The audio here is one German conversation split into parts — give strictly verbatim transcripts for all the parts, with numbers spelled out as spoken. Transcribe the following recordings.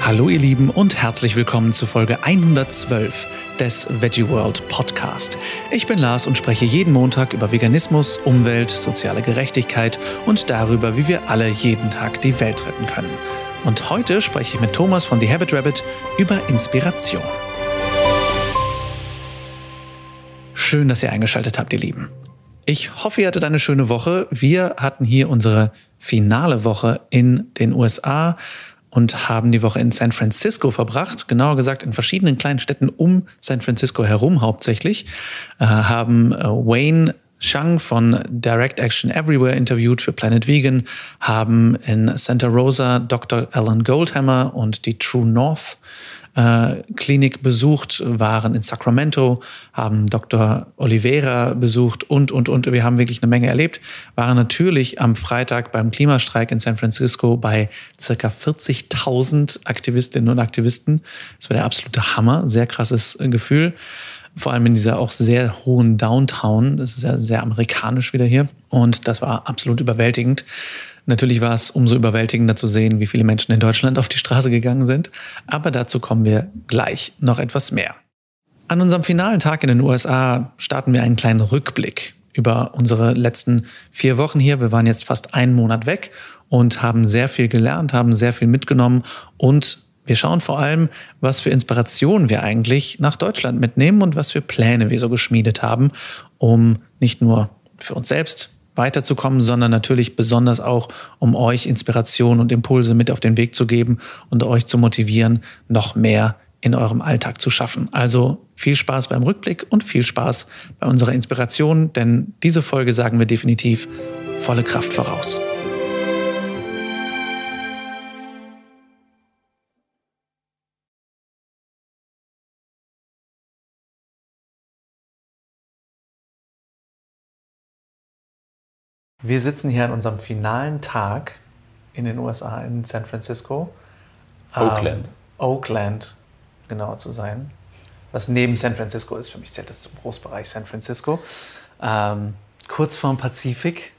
Hallo ihr Lieben und herzlich willkommen zu Folge hundertzwölf des Veggie World Podcast. Ich bin Lars und spreche jeden Montag über Veganismus, Umwelt, soziale Gerechtigkeit und darüber, wie wir alle jeden Tag die Welt retten können. Und heute spreche ich mit Thomas von The Habit Rabbit über Inspiration. Schön, dass ihr eingeschaltet habt, ihr Lieben. Ich hoffe, ihr hattet eine schöne Woche. Wir hatten hier unsere finale Woche in den U S A und haben die Woche in San Francisco verbracht, genauer gesagt in verschiedenen kleinen Städten um San Francisco herum hauptsächlich, äh, haben äh, Wayne Shang von Direct Action Everywhere interviewt für Planet Vegan, haben in Santa Rosa Doktor Alan Goldhammer und die True North äh, Klinik besucht, waren in Sacramento, haben Doktor Oliveira besucht und, und, und. Wir haben wirklich eine Menge erlebt, waren natürlich am Freitag beim Klimastreik in San Francisco bei circa vierzigtausend Aktivistinnen und Aktivisten. Das war der absolute Hammer, sehr krasses Gefühl. Vor allem in dieser auch sehr hohen Downtown. Das ist ja sehr amerikanisch wieder hier. Und das war absolut überwältigend. Natürlich war es umso überwältigender zu sehen, wie viele Menschen in Deutschland auf die Straße gegangen sind. Aber dazu kommen wir gleich noch etwas mehr. An unserem finalen Tag in den U S A starten wir einen kleinen Rückblick über unsere letzten vier Wochen hier. Wir waren jetzt fast einen Monat weg und haben sehr viel gelernt, haben sehr viel mitgenommen und wir schauen vor allem, was für Inspirationen wir eigentlich nach Deutschland mitnehmen und was für Pläne wir so geschmiedet haben, um nicht nur für uns selbst weiterzukommen, sondern natürlich besonders auch, um euch Inspiration und Impulse mit auf den Weg zu geben und euch zu motivieren, noch mehr in eurem Alltag zu schaffen. Also viel Spaß beim Rückblick und viel Spaß bei unserer Inspiration, denn diese Folge sagen wir definitiv volle Kraft voraus. Wir sitzen hier an unserem finalen Tag in den U S A, in San Francisco. Oakland. Ähm, Oakland, genauer zu sein. Was neben San Francisco ist, für mich zählt das zum Großbereich San Francisco. Ähm, kurz vorm Pazifik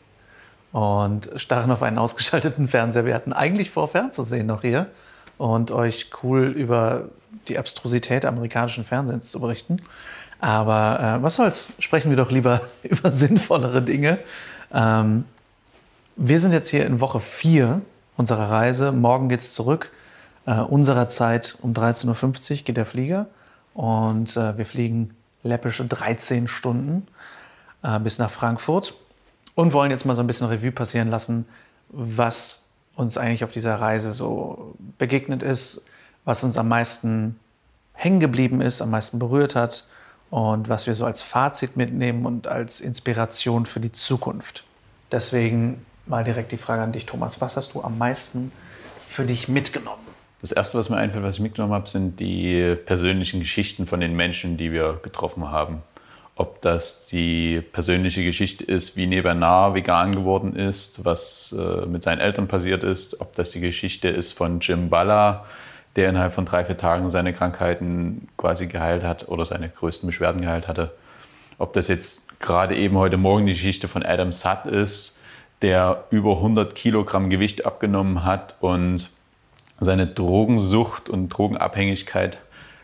und starren auf einen ausgeschalteten Fernseher. Wir hatten eigentlich vor, fernzusehen noch hier und euch cool über die Abstrusität amerikanischen Fernsehens zu berichten. Aber äh, was soll's, sprechen wir doch lieber über sinnvollere Dinge. Ähm, wir sind jetzt hier in Woche vier unserer Reise. Morgen geht's zurück. Äh, unserer Zeit um dreizehn Uhr fünfzig geht der Flieger. Und äh, wir fliegen läppische dreizehn Stunden äh, bis nach Frankfurt. Und wollen jetzt mal so ein bisschen Revue passieren lassen, was uns eigentlich auf dieser Reise so begegnet ist, was uns am meisten hängen geblieben ist, am meisten berührt hat. Und was wir so als Fazit mitnehmen und als Inspiration für die Zukunft. Deswegen mal direkt die Frage an dich, Thomas. Was hast du am meisten für dich mitgenommen? Das Erste, was mir einfällt, was ich mitgenommen habe, sind die persönlichen Geschichten von den Menschen, die wir getroffen haben. Ob das die persönliche Geschichte ist, wie Nebenar vegan geworden ist, was äh, mit seinen Eltern passiert ist. Ob das die Geschichte ist von Jim Balla, der innerhalb von drei, vier Tagen seine Krankheiten quasi geheilt hat oder seine größten Beschwerden geheilt hatte. Ob das jetzt gerade eben heute Morgen die Geschichte von Adam Satt ist, der über hundert Kilogramm Gewicht abgenommen hat und seine Drogensucht und Drogenabhängigkeit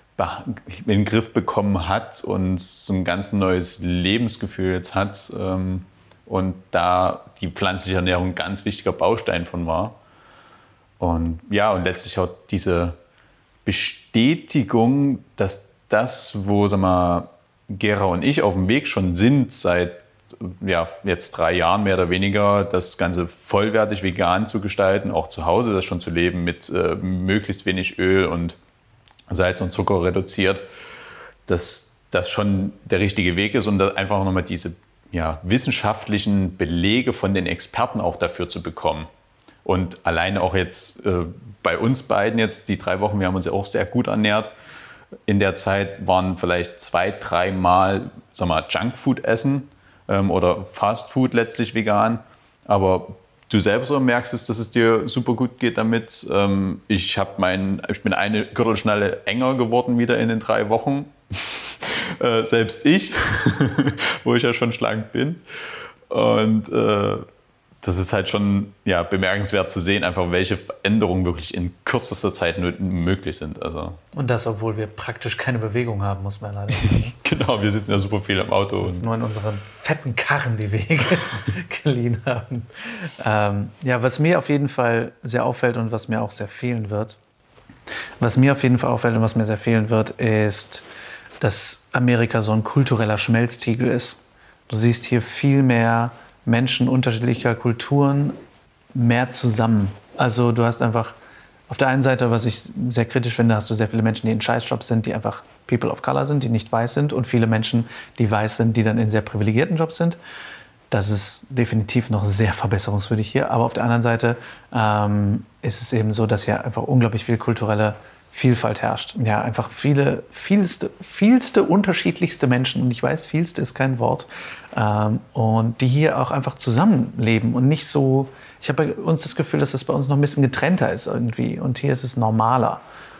in den Griff bekommen hat und so ein ganz neues Lebensgefühl jetzt hat und da die pflanzliche Ernährung ein ganz wichtiger Baustein von war. Und ja, und letztlich auch diese Bestätigung, dass das, wo sag mal, Gera und ich auf dem Weg schon sind, seit ja, jetzt drei Jahren mehr oder weniger, das Ganze vollwertig vegan zu gestalten, auch zu Hause das schon zu leben mit äh, möglichst wenig Öl und Salz und Zucker reduziert, dass das schon der richtige Weg ist und einfach nochmal diese ja, wissenschaftlichen Belege von den Experten auch dafür zu bekommen. Und alleine auch jetzt äh, bei uns beiden jetzt, die drei Wochen, wir haben uns ja auch sehr gut ernährt. In der Zeit waren vielleicht zwei, dreimal, sag mal, Junkfood essen ähm, oder Fastfood letztlich vegan. Aber du selbst so merkst es, dass es dir super gut geht damit. Ähm, ich, hab mein, ich bin eine Gürtelschnalle enger geworden wieder in den drei Wochen. äh, selbst ich, wo ich ja schon schlank bin. Und äh, das ist halt schon ja, bemerkenswert zu sehen, einfach welche Veränderungen wirklich in kürzester Zeit möglich sind. Also. Und das, obwohl wir praktisch keine Bewegung haben, muss man leider sagen. Genau, wir sitzen ja super viel im Auto. Wir sitzen nur in unseren fetten Karren, die wir geliehen haben. Ähm, ja, was mir auf jeden Fall sehr auffällt und was mir auch sehr fehlen wird, was mir auf jeden Fall auffällt und was mir sehr fehlen wird, ist, dass Amerika so ein kultureller Schmelztiegel ist. Du siehst hier viel mehr Menschen unterschiedlicher Kulturen mehr zusammen. Also du hast einfach auf der einen Seite, was ich sehr kritisch finde, hast du sehr viele Menschen, die in Scheißjobs sind, die einfach People of Color sind, die nicht weiß sind, und viele Menschen, die weiß sind, die dann in sehr privilegierten Jobs sind. Das ist definitiv noch sehr verbesserungswürdig hier. Aber auf der anderen Seite ähm, ist es eben so, dass hier einfach unglaublich viel kulturelle Vielfalt herrscht. Ja, einfach viele, vielste, vielste unterschiedlichste Menschen. Und ich weiß, vielste ist kein Wort. Ähm, und die hier auch einfach zusammenleben und nicht so. Ich habe bei uns das Gefühl, dass es bei uns noch ein bisschen getrennter ist irgendwie. Und hier ist es normaler.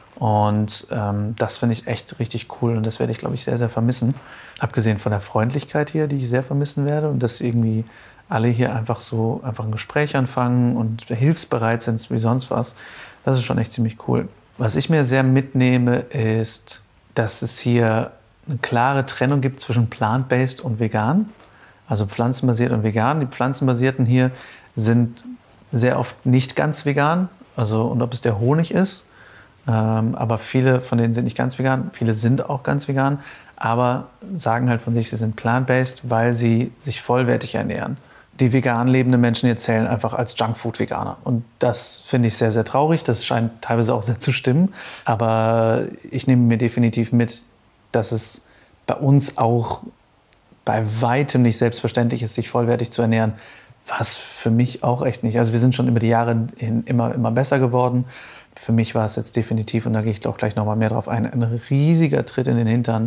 Und ähm, das finde ich echt richtig cool. Und das werde ich, glaube ich, sehr, sehr vermissen. Abgesehen von der Freundlichkeit hier, die ich sehr vermissen werde. Und dass irgendwie alle hier einfach so einfach ein Gespräch anfangen und hilfsbereit sind wie sonst was. Das ist schon echt ziemlich cool. Was ich mir sehr mitnehme, ist, dass es hier eine klare Trennung gibt zwischen plant-based und vegan. Also pflanzenbasiert und vegan. Die pflanzenbasierten hier sind sehr oft nicht ganz vegan. Also, und ob es der Honig ist. Ähm, aber viele von denen sind nicht ganz vegan. Viele sind auch ganz vegan. Aber sagen halt von sich, sie sind plant-based, weil sie sich vollwertig ernähren. Die vegan lebenden Menschen hier zählen einfach als Junkfood-Veganer. Und das finde ich sehr, sehr traurig. Das scheint teilweise auch sehr zu stimmen. Aber ich nehme mir definitiv mit, dass es bei uns auch bei weitem nicht selbstverständlich ist, sich vollwertig zu ernähren. Was für mich auch echt nicht. Also wir sind schon über die Jahre hin immer, immer besser geworden. Für mich war es jetzt definitiv, und da gehe ich auch gleich noch mal mehr drauf ein, ein riesiger Tritt in den Hintern,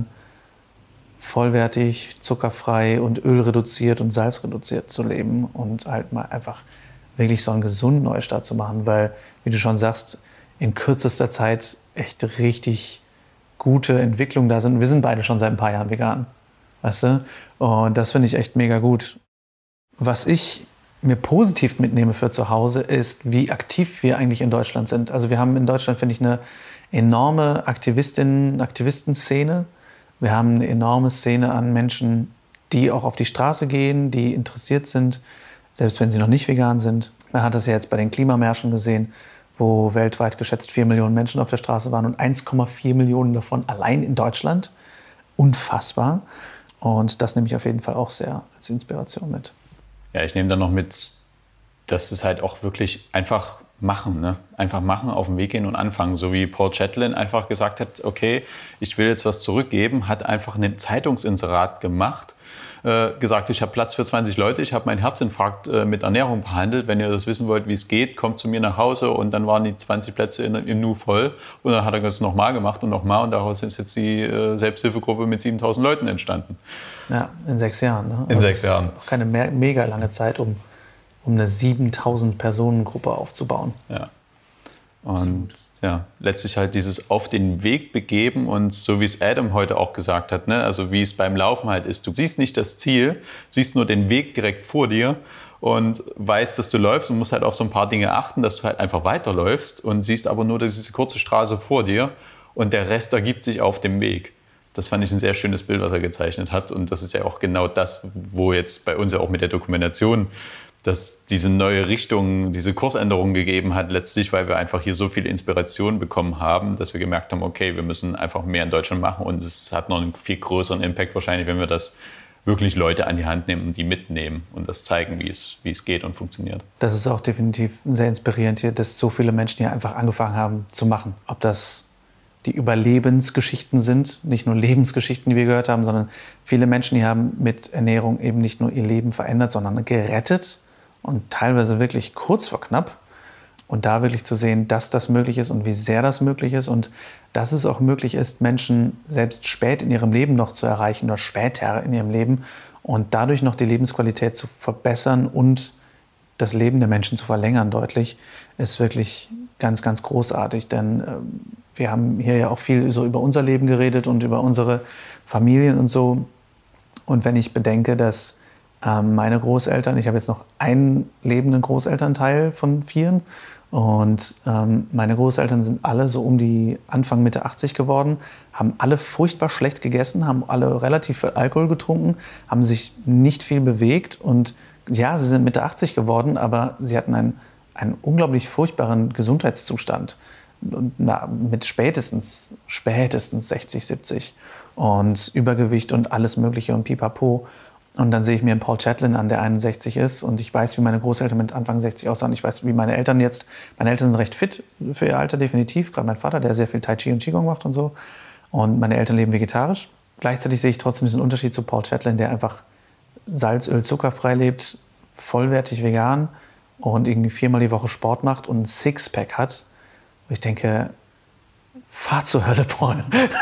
vollwertig, zuckerfrei und ölreduziert und salzreduziert zu leben und halt mal einfach wirklich so einen gesunden Neustart zu machen, weil, wie du schon sagst, in kürzester Zeit echt richtig gute Entwicklungen da sind. Wir sind beide schon seit ein paar Jahren vegan, weißt du? Und das finde ich echt mega gut. Was ich mir positiv mitnehme für zu Hause ist, wie aktiv wir eigentlich in Deutschland sind. Also wir haben in Deutschland, finde ich, eine enorme Aktivistinnen- Aktivistenszene. Wir haben eine enorme Szene an Menschen, die auch auf die Straße gehen, die interessiert sind, selbst wenn sie noch nicht vegan sind. Man hat das ja jetzt bei den Klimamärschen gesehen, wo weltweit geschätzt vier Millionen Menschen auf der Straße waren und eins Komma vier Millionen davon allein in Deutschland. Unfassbar. Und das nehme ich auf jeden Fall auch sehr als Inspiration mit. Ja, ich nehme dann noch mit, dass es halt auch wirklich einfach machen, ne? Einfach machen, auf den Weg gehen und anfangen. So wie Paul Chatelain einfach gesagt hat, okay, ich will jetzt was zurückgeben, hat einfach ein Zeitungsinserat gemacht, äh, gesagt, ich habe Platz für zwanzig Leute, ich habe meinen Herzinfarkt äh, mit Ernährung behandelt. Wenn ihr das wissen wollt, wie es geht, kommt zu mir nach Hause. Und dann waren die zwanzig Plätze in, im Nu voll. Und dann hat er das nochmal gemacht und nochmal. Und daraus ist jetzt die äh, Selbsthilfegruppe mit siebentausend Leuten entstanden. Ja, in sechs Jahren. Ne? In also sechs Jahren. Auch keine me mega lange Zeit, um, um eine siebentausend Personen Gruppe aufzubauen. Ja. Und ja, letztlich halt dieses auf den Weg begeben und so wie es Adam heute auch gesagt hat, ne, also wie es beim Laufen halt ist. Du siehst nicht das Ziel, siehst nur den Weg direkt vor dir und weißt, dass du läufst und musst halt auf so ein paar Dinge achten, dass du halt einfach weiterläufst und siehst aber nur diese kurze Straße vor dir und der Rest ergibt sich auf dem Weg. Das fand ich ein sehr schönes Bild, was er gezeichnet hat. Und das ist ja auch genau das, wo jetzt bei uns ja auch mit der Dokumentation, dass diese neue Richtung, diese Kursänderung gegeben hat, letztlich, weil wir einfach hier so viele Inspirationen bekommen haben, dass wir gemerkt haben, okay, wir müssen einfach mehr in Deutschland machen. Und es hat noch einen viel größeren Impact wahrscheinlich, wenn wir das wirklich Leute an die Hand nehmen und die mitnehmen und das zeigen, wie es, wie es geht und funktioniert. Das ist auch definitiv sehr inspirierend hier, dass so viele Menschen hier einfach angefangen haben zu machen. Ob das die Überlebensgeschichten sind, nicht nur Lebensgeschichten, die wir gehört haben, sondern viele Menschen, die haben mit Ernährung eben nicht nur ihr Leben verändert, sondern gerettet und teilweise wirklich kurz vor knapp. Und da wirklich zu sehen, dass das möglich ist und wie sehr das möglich ist und dass es auch möglich ist, Menschen selbst spät in ihrem Leben noch zu erreichen oder später in ihrem Leben und dadurch noch die Lebensqualität zu verbessern und das Leben der Menschen zu verlängern deutlich, ist wirklich ganz, ganz großartig. Denn äh, wir haben hier ja auch viel so über unser Leben geredet und über unsere Familien und so. Und wenn ich bedenke, dass Ähm, meine Großeltern, ich habe jetzt noch einen lebenden Großelternteil von vieren. Und ähm, meine Großeltern sind alle so um die Anfang, Mitte achtzig geworden, haben alle furchtbar schlecht gegessen, haben alle relativ viel Alkohol getrunken, haben sich nicht viel bewegt. Und ja, sie sind Mitte achtzig geworden, aber sie hatten einen, einen unglaublich furchtbaren Gesundheitszustand. Und, na, mit spätestens, spätestens sechzig, siebzig. Und Übergewicht und alles Mögliche und Pipapo. Und dann sehe ich mir einen Paul Chatlin an, der einundsechzig ist. Und ich weiß, wie meine Großeltern mit Anfang sechzig aussahen. Ich weiß, wie meine Eltern jetzt, meine Eltern sind recht fit für ihr Alter, definitiv. Gerade mein Vater, der sehr viel Tai Chi und Qigong macht und so. Und meine Eltern leben vegetarisch. Gleichzeitig sehe ich trotzdem diesen Unterschied zu Paul Chatlin, der einfach Salz, Öl, zuckerfrei lebt, vollwertig vegan und irgendwie viermal die Woche Sport macht und ein Sixpack hat. Und ich denke, fahr zur Hölle, Paul.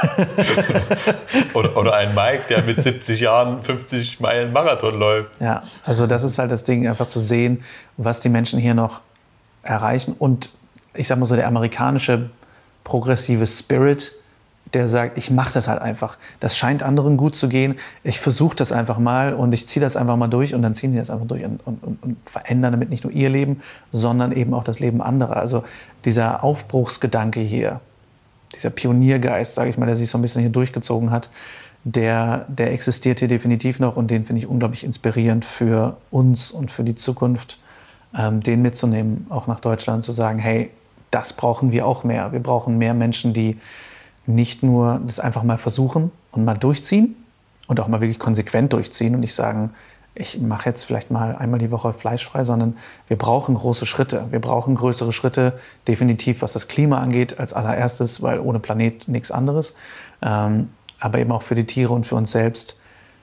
oder, oder ein Mike, der mit siebzig Jahren fünfzig Meilen Marathon läuft. Ja, also das ist halt das Ding, einfach zu sehen, was die Menschen hier noch erreichen. Und ich sag mal so, der amerikanische progressive Spirit, der sagt, ich mache das halt einfach. Das scheint anderen gut zu gehen. Ich versuche das einfach mal und ich ziehe das einfach mal durch und dann ziehen die das einfach durch und, und, und verändern damit nicht nur ihr Leben, sondern eben auch das Leben anderer. Also dieser Aufbruchsgedanke hier, dieser Pioniergeist, sage ich mal, der sich so ein bisschen hier durchgezogen hat, der, der existiert hier definitiv noch und den finde ich unglaublich inspirierend für uns und für die Zukunft, ähm, den mitzunehmen, auch nach Deutschland, zu sagen, hey, das brauchen wir auch mehr. Wir brauchen mehr Menschen, die nicht nur das einfach mal versuchen und mal durchziehen und auch mal wirklich konsequent durchziehen und nicht sagen, ich mache jetzt vielleicht mal einmal die Woche fleischfrei, sondern wir brauchen große Schritte. Wir brauchen größere Schritte, definitiv, was das Klima angeht, als allererstes, weil ohne Planet nichts anderes. Ähm, aber eben auch für die Tiere und für uns selbst,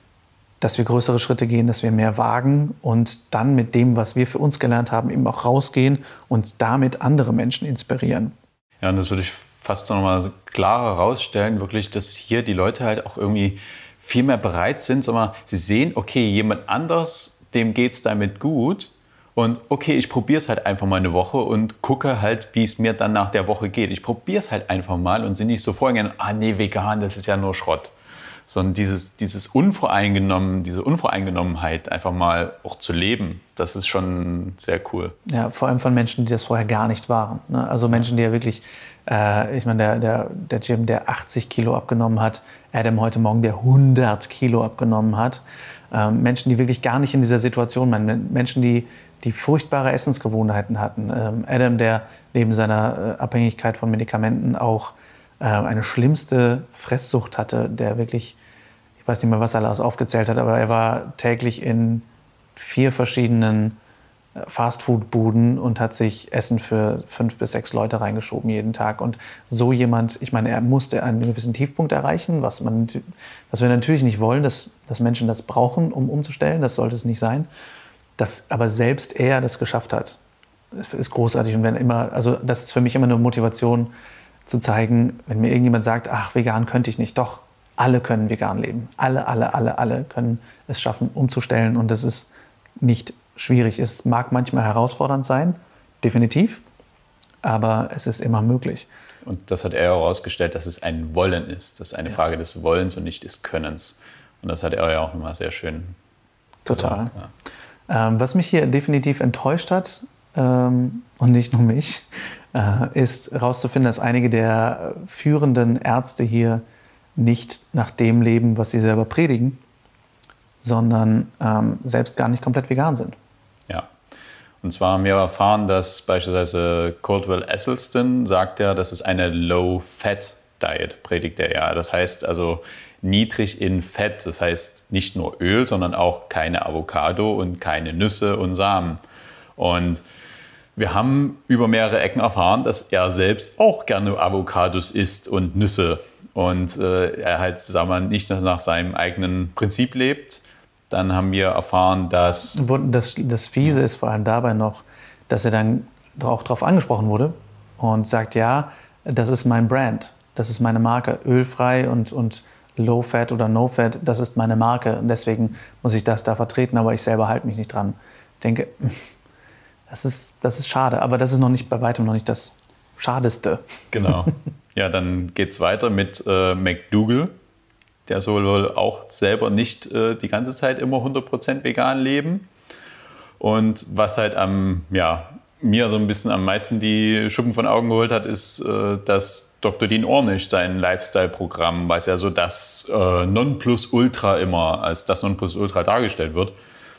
dass wir größere Schritte gehen, dass wir mehr wagen und dann mit dem, was wir für uns gelernt haben, eben auch rausgehen und damit andere Menschen inspirieren. Ja, und das würde ich fast noch mal so klarer herausstellen, wirklich, dass hier die Leute halt auch irgendwie viel mehr bereit sind, sag mal, sie sehen, okay, jemand anders, dem geht es damit gut und okay, ich probiere es halt einfach mal eine Woche und gucke halt, wie es mir dann nach der Woche geht. Ich probiere es halt einfach mal und sind nicht so vorgegangen, ah nee, vegan, das ist ja nur Schrott. Sondern dieses, dieses Unvoreingenommen, diese Unvoreingenommenheit einfach mal auch zu leben, das ist schon sehr cool. Ja, vor allem von Menschen, die das vorher gar nicht waren. Ne? Also Menschen, die ja wirklich, äh, ich meine, der, der, der Jim, der achtzig Kilo abgenommen hat, Adam heute Morgen, der hundert Kilo abgenommen hat. Ähm, Menschen, die wirklich gar nicht in dieser Situation waren. Menschen, die, die furchtbare Essensgewohnheiten hatten. Ähm, Adam, der neben seiner äh, Abhängigkeit von Medikamenten auch eine schlimmste Fresssucht hatte, der wirklich, ich weiß nicht mehr, was er alles aufgezählt hat, aber er war täglich in vier verschiedenen Fastfood-Buden und hat sich Essen für fünf bis sechs Leute reingeschoben jeden Tag. Und so jemand, ich meine, er musste einen gewissen Tiefpunkt erreichen, was, man, was wir natürlich nicht wollen, dass, dass Menschen das brauchen, um umzustellen, das sollte es nicht sein. Dass aber selbst er das geschafft hat, ist großartig. Und wenn immer, also das ist für mich immer eine Motivation, zu zeigen, wenn mir irgendjemand sagt, ach, vegan könnte ich nicht. Doch, alle können vegan leben. Alle, alle, alle, alle können es schaffen, umzustellen. Und das ist nicht schwierig. Es mag manchmal herausfordernd sein, definitiv, aber es ist immer möglich. Und das hat er herausgestellt, dass es ein Wollen ist. Das ist eine ja. Frage des Wollens und nicht des Könnens. Und das hat er ja auch immer sehr schön Total. gesagt. Ja. Ähm, was mich hier definitiv enttäuscht hat, ähm, und nicht nur mich, ist herauszufinden, dass einige der führenden Ärzte hier nicht nach dem leben, was sie selber predigen, sondern ähm, selbst gar nicht komplett vegan sind. Ja, und zwar haben wir erfahren, dass beispielsweise Caldwell Esselstyn sagt ja, das ist eine Low-Fat-Diet, predigt er ja. Das heißt also niedrig in Fett, das heißt nicht nur Öl, sondern auch keine Avocado und keine Nüsse und Samen. Und wir haben über mehrere Ecken erfahren, dass er selbst auch gerne Avocados isst und Nüsse. Und äh, er halt, sagen wir, nicht nach seinem eigenen Prinzip lebt. Dann haben wir erfahren, dass... Das, das Fiese ist vor allem dabei noch, dass er dann auch darauf angesprochen wurde und sagt, ja, das ist mein Brand, das ist meine Marke, ölfrei und, und Low Fat oder No Fat, das ist meine Marke. Und deswegen muss ich das da vertreten, aber ich selber halte mich nicht dran. Ich denke... Das ist, das ist schade, aber das ist noch nicht bei weitem noch nicht das Schadeste. Genau. Ja, dann geht es weiter mit äh, McDougall. der soll wohl auch selber nicht äh, die ganze Zeit immer hundert Prozent vegan leben. Und was halt am, ja, mir so ein bisschen am meisten die Schuppen von Augen geholt hat, ist, äh, dass Doktor Dean Ornish sein Lifestyle-Programm, was ja so das äh, Nonplusultra immer als das Nonplusultra dargestellt wird,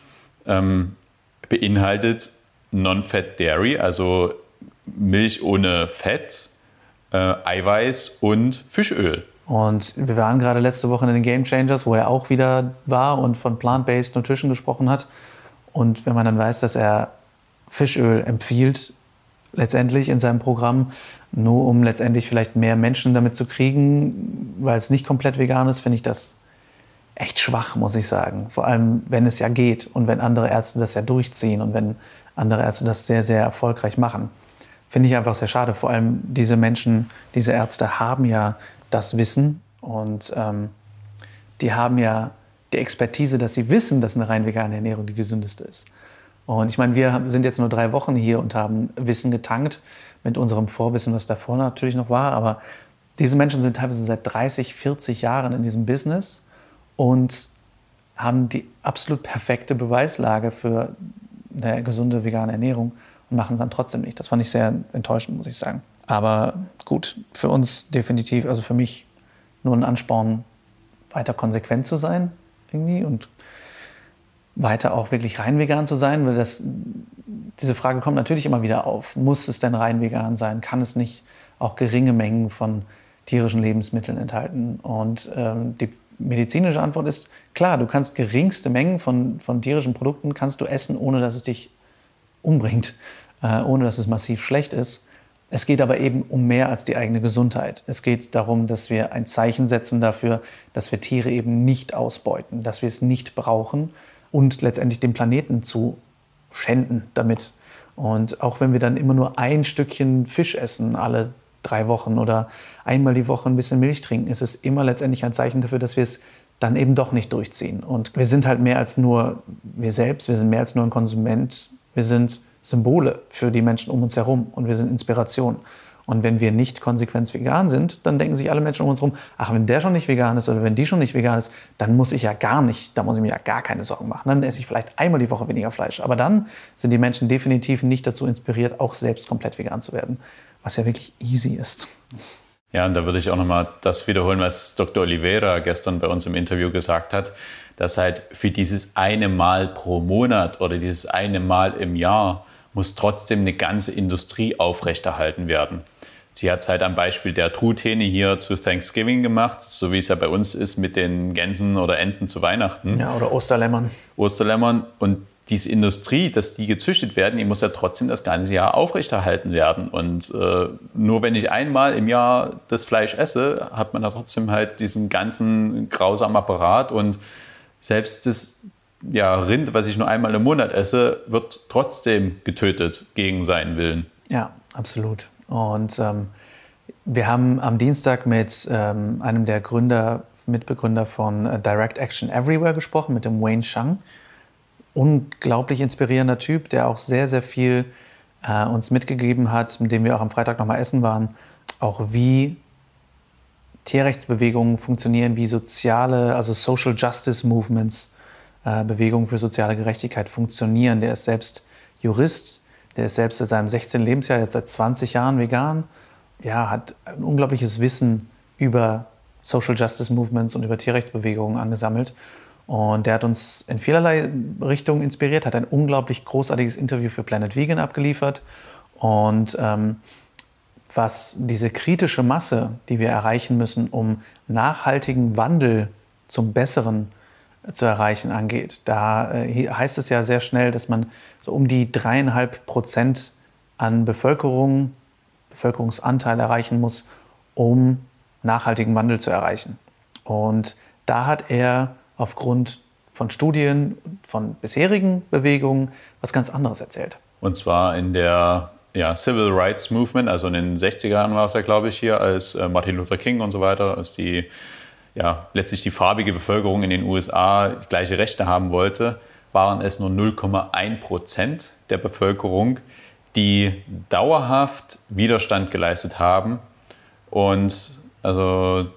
ähm, beinhaltet Non-Fat Dairy, also Milch ohne Fett, äh, Eiweiß und Fischöl. Und wir waren gerade letzte Woche in den Game Changers, wo er auch wieder war und von Plant-Based Nutrition gesprochen hat. Und wenn man dann weiß, dass er Fischöl empfiehlt, letztendlich in seinem Programm, nur um letztendlich vielleicht mehr Menschen damit zu kriegen, weil es nicht komplett vegan ist, finde ich das echt schwach, muss ich sagen. Vor allem, wenn es ja geht und wenn andere Ärzte das ja durchziehen und wenn andere Ärzte das sehr, sehr erfolgreich machen. Finde ich einfach sehr schade. Vor allem diese Menschen, diese Ärzte haben ja das Wissen und ähm, die haben ja die Expertise, dass sie wissen, dass eine rein vegane Ernährung die gesündeste ist. Und ich meine, wir sind jetzt nur drei Wochen hier und haben Wissen getankt mit unserem Vorwissen, was davor natürlich noch war. Aber diese Menschen sind teilweise seit dreißig, vierzig Jahren in diesem Business und haben die absolut perfekte Beweislage für eine gesunde vegane Ernährung und machen es dann trotzdem nicht. Das fand ich sehr enttäuschend, muss ich sagen. Aber gut, für uns definitiv, also für mich nur ein Ansporn, weiter konsequent zu sein irgendwie und weiter auch wirklich rein vegan zu sein, weil das, diese Frage kommt natürlich immer wieder auf. Muss es denn rein vegan sein? Kann es nicht auch geringe Mengen von tierischen Lebensmitteln enthalten? Und ähm, die medizinische Antwort ist, klar, du kannst geringste Mengen von, von tierischen Produkten kannst du essen, ohne dass es dich umbringt, äh, ohne dass es massiv schlecht ist. Es geht aber eben um mehr als die eigene Gesundheit. Es geht darum, dass wir ein Zeichen setzen dafür, dass wir Tiere eben nicht ausbeuten, dass wir es nicht brauchen und letztendlich den Planeten zu schänden damit. Und auch wenn wir dann immer nur ein Stückchen Fisch essen, alle drei Wochen oder einmal die Woche ein bisschen Milch trinken, ist es immer letztendlich ein Zeichen dafür, dass wir es dann eben doch nicht durchziehen. Und wir sind halt mehr als nur wir selbst, wir sind mehr als nur ein Konsument, wir sind Symbole für die Menschen um uns herum und wir sind Inspiration. Und wenn wir nicht konsequent vegan sind, dann denken sich alle Menschen um uns herum, ach, wenn der schon nicht vegan ist oder wenn die schon nicht vegan ist, dann muss ich ja gar nicht, da muss ich mir ja gar keine Sorgen machen. Dann esse ich vielleicht einmal die Woche weniger Fleisch. Aber dann sind die Menschen definitiv nicht dazu inspiriert, auch selbst komplett vegan zu werden, was ja wirklich easy ist. Ja, und da würde ich auch nochmal das wiederholen, was Doktor Oliveira gestern bei uns im Interview gesagt hat, dass halt für dieses eine Mal pro Monat oder dieses eine Mal im Jahr muss trotzdem eine ganze Industrie aufrechterhalten werden. Sie hat es halt am Beispiel der Truthähne hier zu Thanksgiving gemacht, so wie es ja bei uns ist mit den Gänsen oder Enten zu Weihnachten. Ja, oder Osterlämmern. Osterlämmern. Und diese Industrie, dass die gezüchtet werden, die muss ja trotzdem das ganze Jahr aufrechterhalten werden. Und äh, nur wenn ich einmal im Jahr das Fleisch esse, hat man da trotzdem halt diesen ganzen grausamen Apparat. Und selbst das ja, Rind, was ich nur einmal im Monat esse, wird trotzdem getötet gegen seinen Willen. Ja, absolut. Und ähm, wir haben am Dienstag mit ähm, einem der Gründer, Mitbegründer von äh, Direct Action Everywhere gesprochen, mit dem Wayne Shang. Unglaublich inspirierender Typ, der auch sehr, sehr viel äh, uns mitgegeben hat, mit dem wir auch am Freitag nochmal essen waren, auch wie Tierrechtsbewegungen funktionieren, wie soziale, also Social Justice Movements, äh, Bewegungen für soziale Gerechtigkeit funktionieren. Der ist selbst Jurist, der ist selbst seit seinem sechzehnten Lebensjahr, jetzt seit zwanzig Jahren vegan, ja, hat ein unglaubliches Wissen über Social Justice Movements und über Tierrechtsbewegungen angesammelt. Und der hat uns in vielerlei Richtungen inspiriert, hat ein unglaublich großartiges Interview für Planet Vegan abgeliefert. Und ähm, was diese kritische Masse, die wir erreichen müssen, um nachhaltigen Wandel zum Besseren zu erreichen angeht, da äh, heißt es ja sehr schnell, dass man so um die dreieinhalb Prozent an Bevölkerung, Bevölkerungsanteil erreichen muss, um nachhaltigen Wandel zu erreichen. Und da hat er aufgrund von Studien, von bisherigen Bewegungen was ganz anderes erzählt. Und zwar in der ja, Civil Rights Movement, also in den sechziger Jahren war es ja, glaube ich, hier, als äh, Martin Luther King und so weiter, als die ja, letztlich die farbige Bevölkerung in den U S A die gleiche Rechte haben wollte, waren es nur null Komma eins Prozent der Bevölkerung, die dauerhaft Widerstand geleistet haben. Und also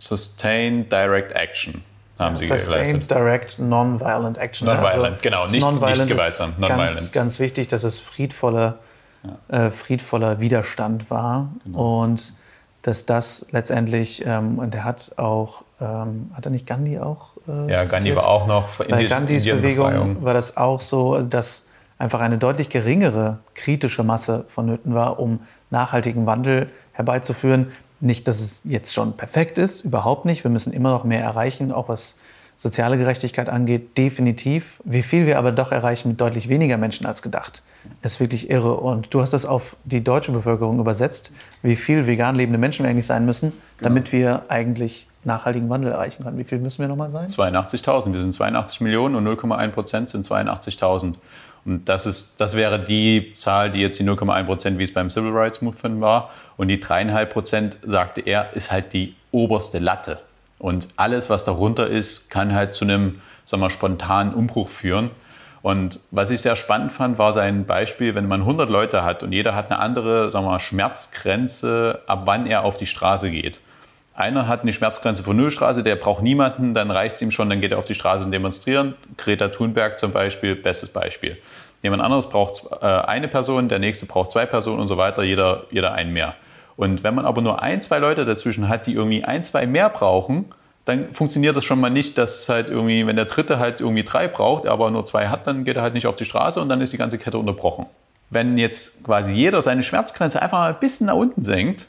Sustained Direct Action haben sie Sustained geleistet. Direct Non-Violent Action. Non-Violent, also genau, nicht, nicht gewaltsam. Non-Violent. Ganz, ganz wichtig, dass es friedvoller, ja. äh, friedvoller Widerstand war. Genau. Und dass das letztendlich, ähm, und der hat auch, ähm, hat er nicht Gandhi auch? Äh, ja, Gandhi war auch noch in Bei Gandhis Bewegung war das auch so, dass einfach eine deutlich geringere kritische Masse vonnöten war, um nachhaltigen Wandel herbeizuführen. Nicht, dass es jetzt schon perfekt ist, überhaupt nicht. Wir müssen immer noch mehr erreichen, auch was soziale Gerechtigkeit angeht, definitiv. Wie viel wir aber doch erreichen mit deutlich weniger Menschen als gedacht, ist wirklich irre. Und du hast das auf die deutsche Bevölkerung übersetzt, wie viel vegan lebende Menschen wir eigentlich sein müssen, damit genau. wir eigentlich nachhaltigen Wandel erreichen können. Wie viel müssen wir nochmal sein? zweiundachtzigtausend. Wir sind zweiundachtzig Millionen und null Komma eins Prozent sind zweiundachtzigtausend. Und das, ist, das wäre die Zahl, die jetzt die null Komma eins Prozent, wie es beim Civil Rights Movement war. Und die drei Komma fünf Prozent, sagte er, ist halt die oberste Latte. Und alles, was darunter ist, kann halt zu einem, sagen wir, spontanen Umbruch führen. Und was ich sehr spannend fand, war sein Beispiel, wenn man hundert Leute hat und jeder hat eine andere, sagen wir, Schmerzgrenze, ab wann er auf die Straße geht. Einer hat eine Schmerzgrenze von Nullstraße, der braucht niemanden, dann reicht es ihm schon, dann geht er auf die Straße und demonstriert. Greta Thunberg zum Beispiel, bestes Beispiel. Jemand anderes braucht äh, eine Person, der nächste braucht zwei Personen und so weiter, jeder, jeder einen mehr. Und wenn man aber nur ein, zwei Leute dazwischen hat, die irgendwie ein, zwei mehr brauchen, dann funktioniert das schon mal nicht, dass halt irgendwie, wenn der Dritte halt irgendwie drei braucht, er aber nur zwei hat, dann geht er halt nicht auf die Straße und dann ist die ganze Kette unterbrochen. Wenn jetzt quasi jeder seine Schmerzgrenze einfach mal ein bisschen nach unten senkt,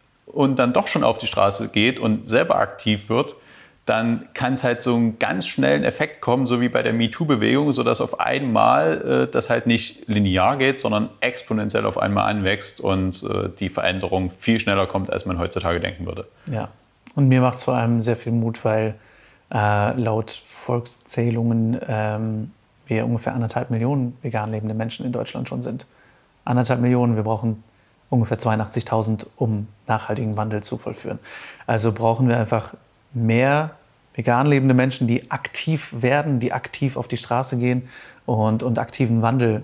und dann doch schon auf die Straße geht und selber aktiv wird, dann kann es halt so einen ganz schnellen Effekt kommen, so wie bei der MeToo-Bewegung, sodass auf einmal äh, das halt nicht linear geht, sondern exponentiell auf einmal anwächst und äh, die Veränderung viel schneller kommt, als man heutzutage denken würde. Ja, und mir macht es vor allem sehr viel Mut, weil äh, laut Volkszählungen ähm, wir ungefähr anderthalb Millionen vegan lebende Menschen in Deutschland schon sind. Anderthalb Millionen, wir brauchen ungefähr zweiundachtzigtausend, um nachhaltigen Wandel zu vollführen. Also brauchen wir einfach mehr vegan lebende Menschen, die aktiv werden, die aktiv auf die Straße gehen und, und aktiven Wandel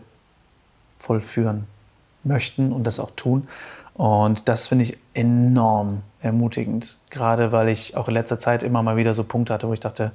vollführen möchten und das auch tun. Und das finde ich enorm ermutigend, gerade weil ich auch in letzter Zeit immer mal wieder so Punkte hatte, wo ich dachte,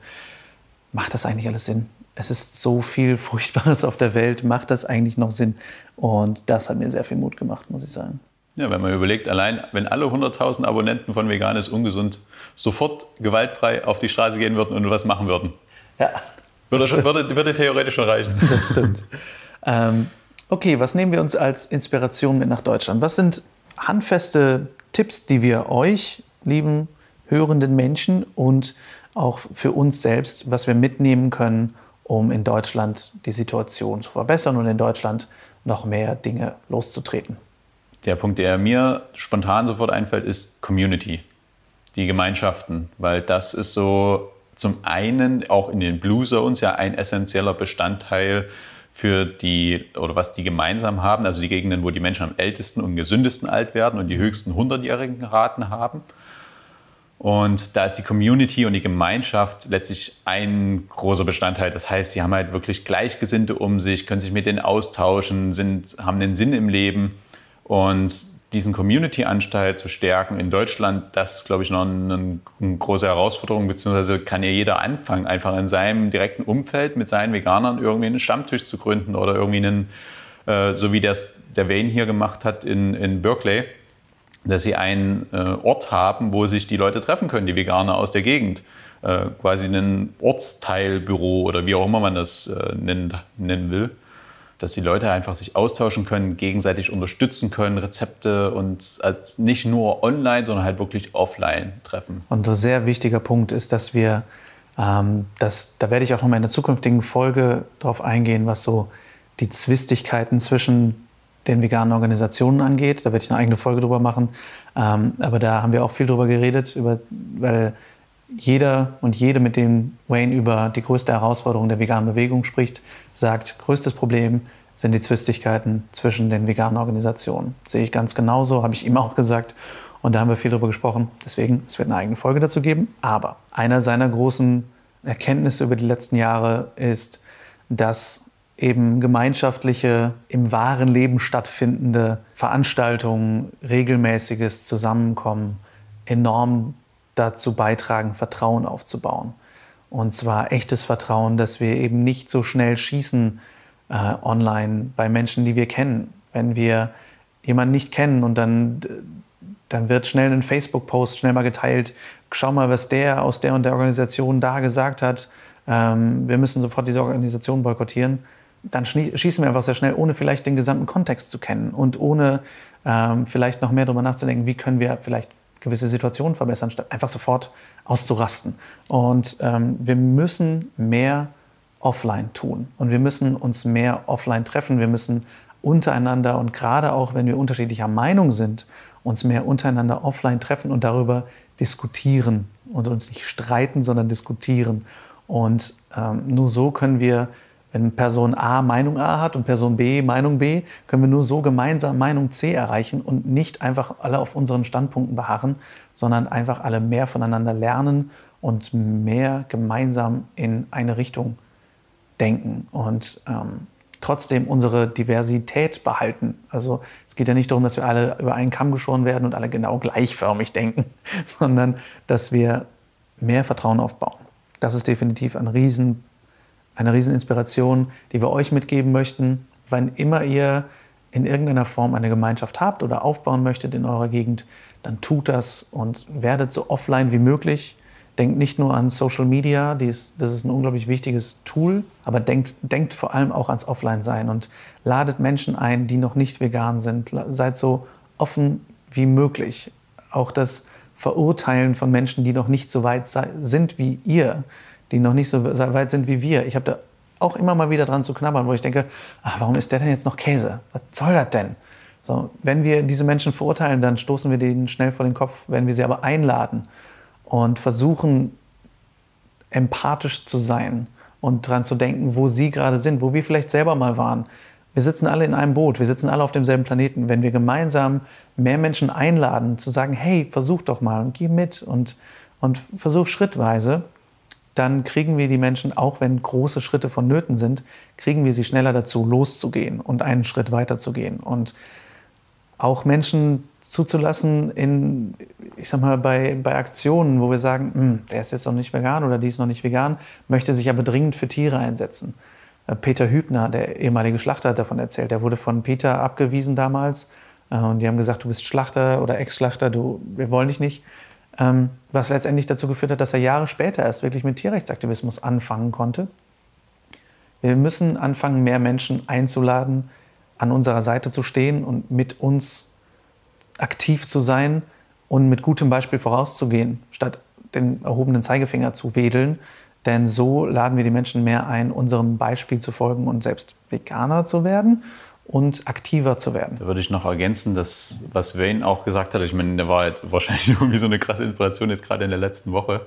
macht das eigentlich alles Sinn? Es ist so viel Furchtbares auf der Welt, macht das eigentlich noch Sinn? Und das hat mir sehr viel Mut gemacht, muss ich sagen. Ja, wenn man überlegt, allein wenn alle hunderttausend Abonnenten von Vegan ist ungesund sofort gewaltfrei auf die Straße gehen würden und was machen würden, ja, würde, würde, würde theoretisch schon reichen. Das stimmt. ähm, okay, was nehmen wir uns als Inspiration mit nach Deutschland? Was sind handfeste Tipps, die wir euch, lieben hörenden Menschen, und auch für uns selbst, was wir mitnehmen können, um in Deutschland die Situation zu verbessern und in Deutschland noch mehr Dinge loszutreten? Der Punkt, der mir spontan sofort einfällt, ist Community, die Gemeinschaften, weil das ist so zum einen auch in den Blue Zones ja ein essentieller Bestandteil für die, oder was die gemeinsam haben, also die Gegenden, wo die Menschen am ältesten und gesündesten alt werden und die höchsten hundertjährigen Raten haben. Und da ist die Community und die Gemeinschaft letztlich ein großer Bestandteil. Das heißt, sie haben halt wirklich Gleichgesinnte um sich, können sich mit denen austauschen, sind, haben einen Sinn im Leben. Und diesen Community-Anteil zu stärken in Deutschland, das ist, glaube ich, noch eine, eine große Herausforderung, beziehungsweise kann ja jeder anfangen, einfach in seinem direkten Umfeld mit seinen Veganern irgendwie einen Stammtisch zu gründen oder irgendwie einen, äh, so wie das der Wayne hier gemacht hat in, in Berkeley, dass sie einen äh, Ort haben, wo sich die Leute treffen können, die Veganer aus der Gegend. Äh, quasi ein Ortsteilbüro oder wie auch immer man das äh, nennen, nennen will. Dass die Leute einfach sich austauschen können, gegenseitig unterstützen können, Rezepte und als nicht nur online, sondern halt wirklich offline treffen. Und ein sehr wichtiger Punkt ist, dass wir, ähm, das, da werde ich auch noch mal in der zukünftigen Folge drauf eingehen, was so die Zwistigkeiten zwischen den veganen Organisationen angeht. Da werde ich eine eigene Folge drüber machen. Ähm, aber da haben wir auch viel drüber geredet, über, weil jeder und jede, mit dem Wayne über die größte Herausforderung der veganen Bewegung spricht, sagt, größtes Problem sind die Zwistigkeiten zwischen den veganen Organisationen. Das sehe ich ganz genauso, habe ich ihm auch gesagt. Und da haben wir viel drüber gesprochen. Deswegen, es wird eine eigene Folge dazu geben. Aber einer seiner großen Erkenntnisse über die letzten Jahre ist, dass eben gemeinschaftliche, im wahren Leben stattfindende Veranstaltungen, regelmäßiges Zusammenkommen enorm dazu beitragen, Vertrauen aufzubauen. Und zwar echtes Vertrauen, dass wir eben nicht so schnell schießen äh, online bei Menschen, die wir kennen. Wenn wir jemanden nicht kennen und dann, dann wird schnell ein Facebook-Post schnell mal geteilt, schau mal, was der aus der und der Organisation da gesagt hat, ähm, wir müssen sofort diese Organisation boykottieren. Dann schießen wir einfach sehr schnell, ohne vielleicht den gesamten Kontext zu kennen und ohne ähm, vielleicht noch mehr darüber nachzudenken, wie können wir vielleicht gewisse Situationen verbessern, statt einfach sofort auszurasten. Und ähm, wir müssen mehr offline tun und wir müssen uns mehr offline treffen. Wir müssen untereinander und gerade auch, wenn wir unterschiedlicher Meinung sind, uns mehr untereinander offline treffen und darüber diskutieren und uns nicht streiten, sondern diskutieren. Und ähm, nur so können wir, wenn Person A Meinung A hat und Person B Meinung B, können wir nur so gemeinsam Meinung C erreichen und nicht einfach alle auf unseren Standpunkten beharren, sondern einfach alle mehr voneinander lernen und mehr gemeinsam in eine Richtung denken und ähm, trotzdem unsere Diversität behalten. Also es geht ja nicht darum, dass wir alle über einen Kamm geschoren werden und alle genau gleichförmig denken, sondern dass wir mehr Vertrauen aufbauen. Das ist definitiv ein riesen Eine Rieseninspiration, die wir euch mitgeben möchten. Wann immer ihr in irgendeiner Form eine Gemeinschaft habt oder aufbauen möchtet in eurer Gegend, dann tut das und werdet so offline wie möglich. Denkt nicht nur an Social Media, die ist, das ist ein unglaublich wichtiges Tool, aber denkt, denkt vor allem auch ans Offline-Sein und ladet Menschen ein, die noch nicht vegan sind. Seid so offen wie möglich. Auch das Verurteilen von Menschen, die noch nicht so weit sind wie ihr, die noch nicht so weit sind wie wir. Ich habe da auch immer mal wieder dran zu knabbern, wo ich denke, ach, warum isst der denn jetzt noch Käse? Was soll das denn? So, wenn wir diese Menschen verurteilen, dann stoßen wir denen schnell vor den Kopf. Wenn wir sie aber einladen und versuchen, empathisch zu sein und dran zu denken, wo sie gerade sind, wo wir vielleicht selber mal waren. Wir sitzen alle in einem Boot, wir sitzen alle auf demselben Planeten. Wenn wir gemeinsam mehr Menschen einladen, zu sagen, hey, versuch doch mal und geh mit und, und versuch schrittweise, dann kriegen wir die Menschen, auch wenn große Schritte vonnöten sind, kriegen wir sie schneller dazu, loszugehen und einen Schritt weiter zu gehen. Und auch Menschen zuzulassen in, ich sag mal, bei, bei Aktionen, wo wir sagen, der ist jetzt noch nicht vegan oder die ist noch nicht vegan, möchte sich aber dringend für Tiere einsetzen. Peter Hübner, der ehemalige Schlachter, hat davon erzählt. Der wurde von Peter abgewiesen damals. Und die haben gesagt, du bist Schlachter oder Ex-Schlachter, du, wir wollen dich nicht. Was letztendlich dazu geführt hat, dass er Jahre später erst wirklich mit Tierrechtsaktivismus anfangen konnte. Wir müssen anfangen, mehr Menschen einzuladen, an unserer Seite zu stehen und mit uns aktiv zu sein und mit gutem Beispiel vorauszugehen, statt den erhobenen Zeigefinger zu wedeln. Denn so laden wir die Menschen mehr ein, unserem Beispiel zu folgen und selbst Veganer zu werden und aktiver zu werden. Da würde ich noch ergänzen, dass, was Wayne auch gesagt hat, ich meine, der war jetzt wahrscheinlich irgendwie so eine krasse Inspiration jetzt gerade in der letzten Woche,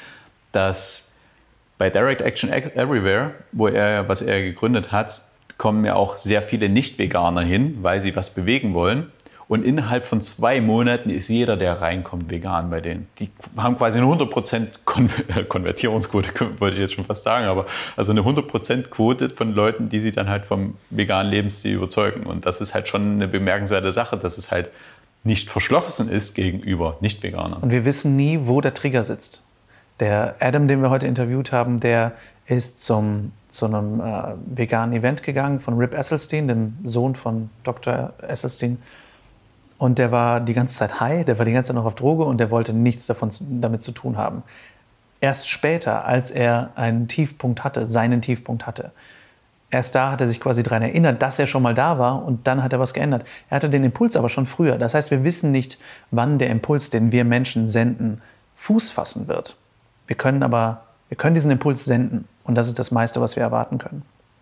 dass bei Direct Action Everywhere, wo er, was er gegründet hat, kommen ja auch sehr viele Nicht-Veganer hin, weil sie was bewegen wollen. Und innerhalb von zwei Monaten ist jeder, der reinkommt, vegan bei denen. Die haben quasi eine hundert Prozent Konver- Konvertierungsquote, wollte ich jetzt schon fast sagen, aber also eine hundert Prozent Quote von Leuten, die sie dann halt vom veganen Lebensstil überzeugen. Und das ist halt schon eine bemerkenswerte Sache, dass es halt nicht verschlossen ist gegenüber Nicht-Veganern. Und wir wissen nie, wo der Trigger sitzt. Der Adam, den wir heute interviewt haben, der ist zum, zu einem äh, veganen Event gegangen von Rip Esselstyn, dem Sohn von Doktor Esselstyn. Und der war die ganze Zeit high, der war die ganze Zeit noch auf Droge und der wollte nichts davon damit zu tun haben. Erst später, als er einen Tiefpunkt hatte, seinen Tiefpunkt hatte, erst da hat er sich quasi daran erinnert, dass er schon mal da war und dann hat er was geändert. Er hatte den Impuls aber schon früher. Das heißt, wir wissen nicht, wann der Impuls, den wir Menschen senden, Fuß fassen wird. Wir können aber, wir können diesen Impuls senden und das ist das meiste, was wir erwarten können.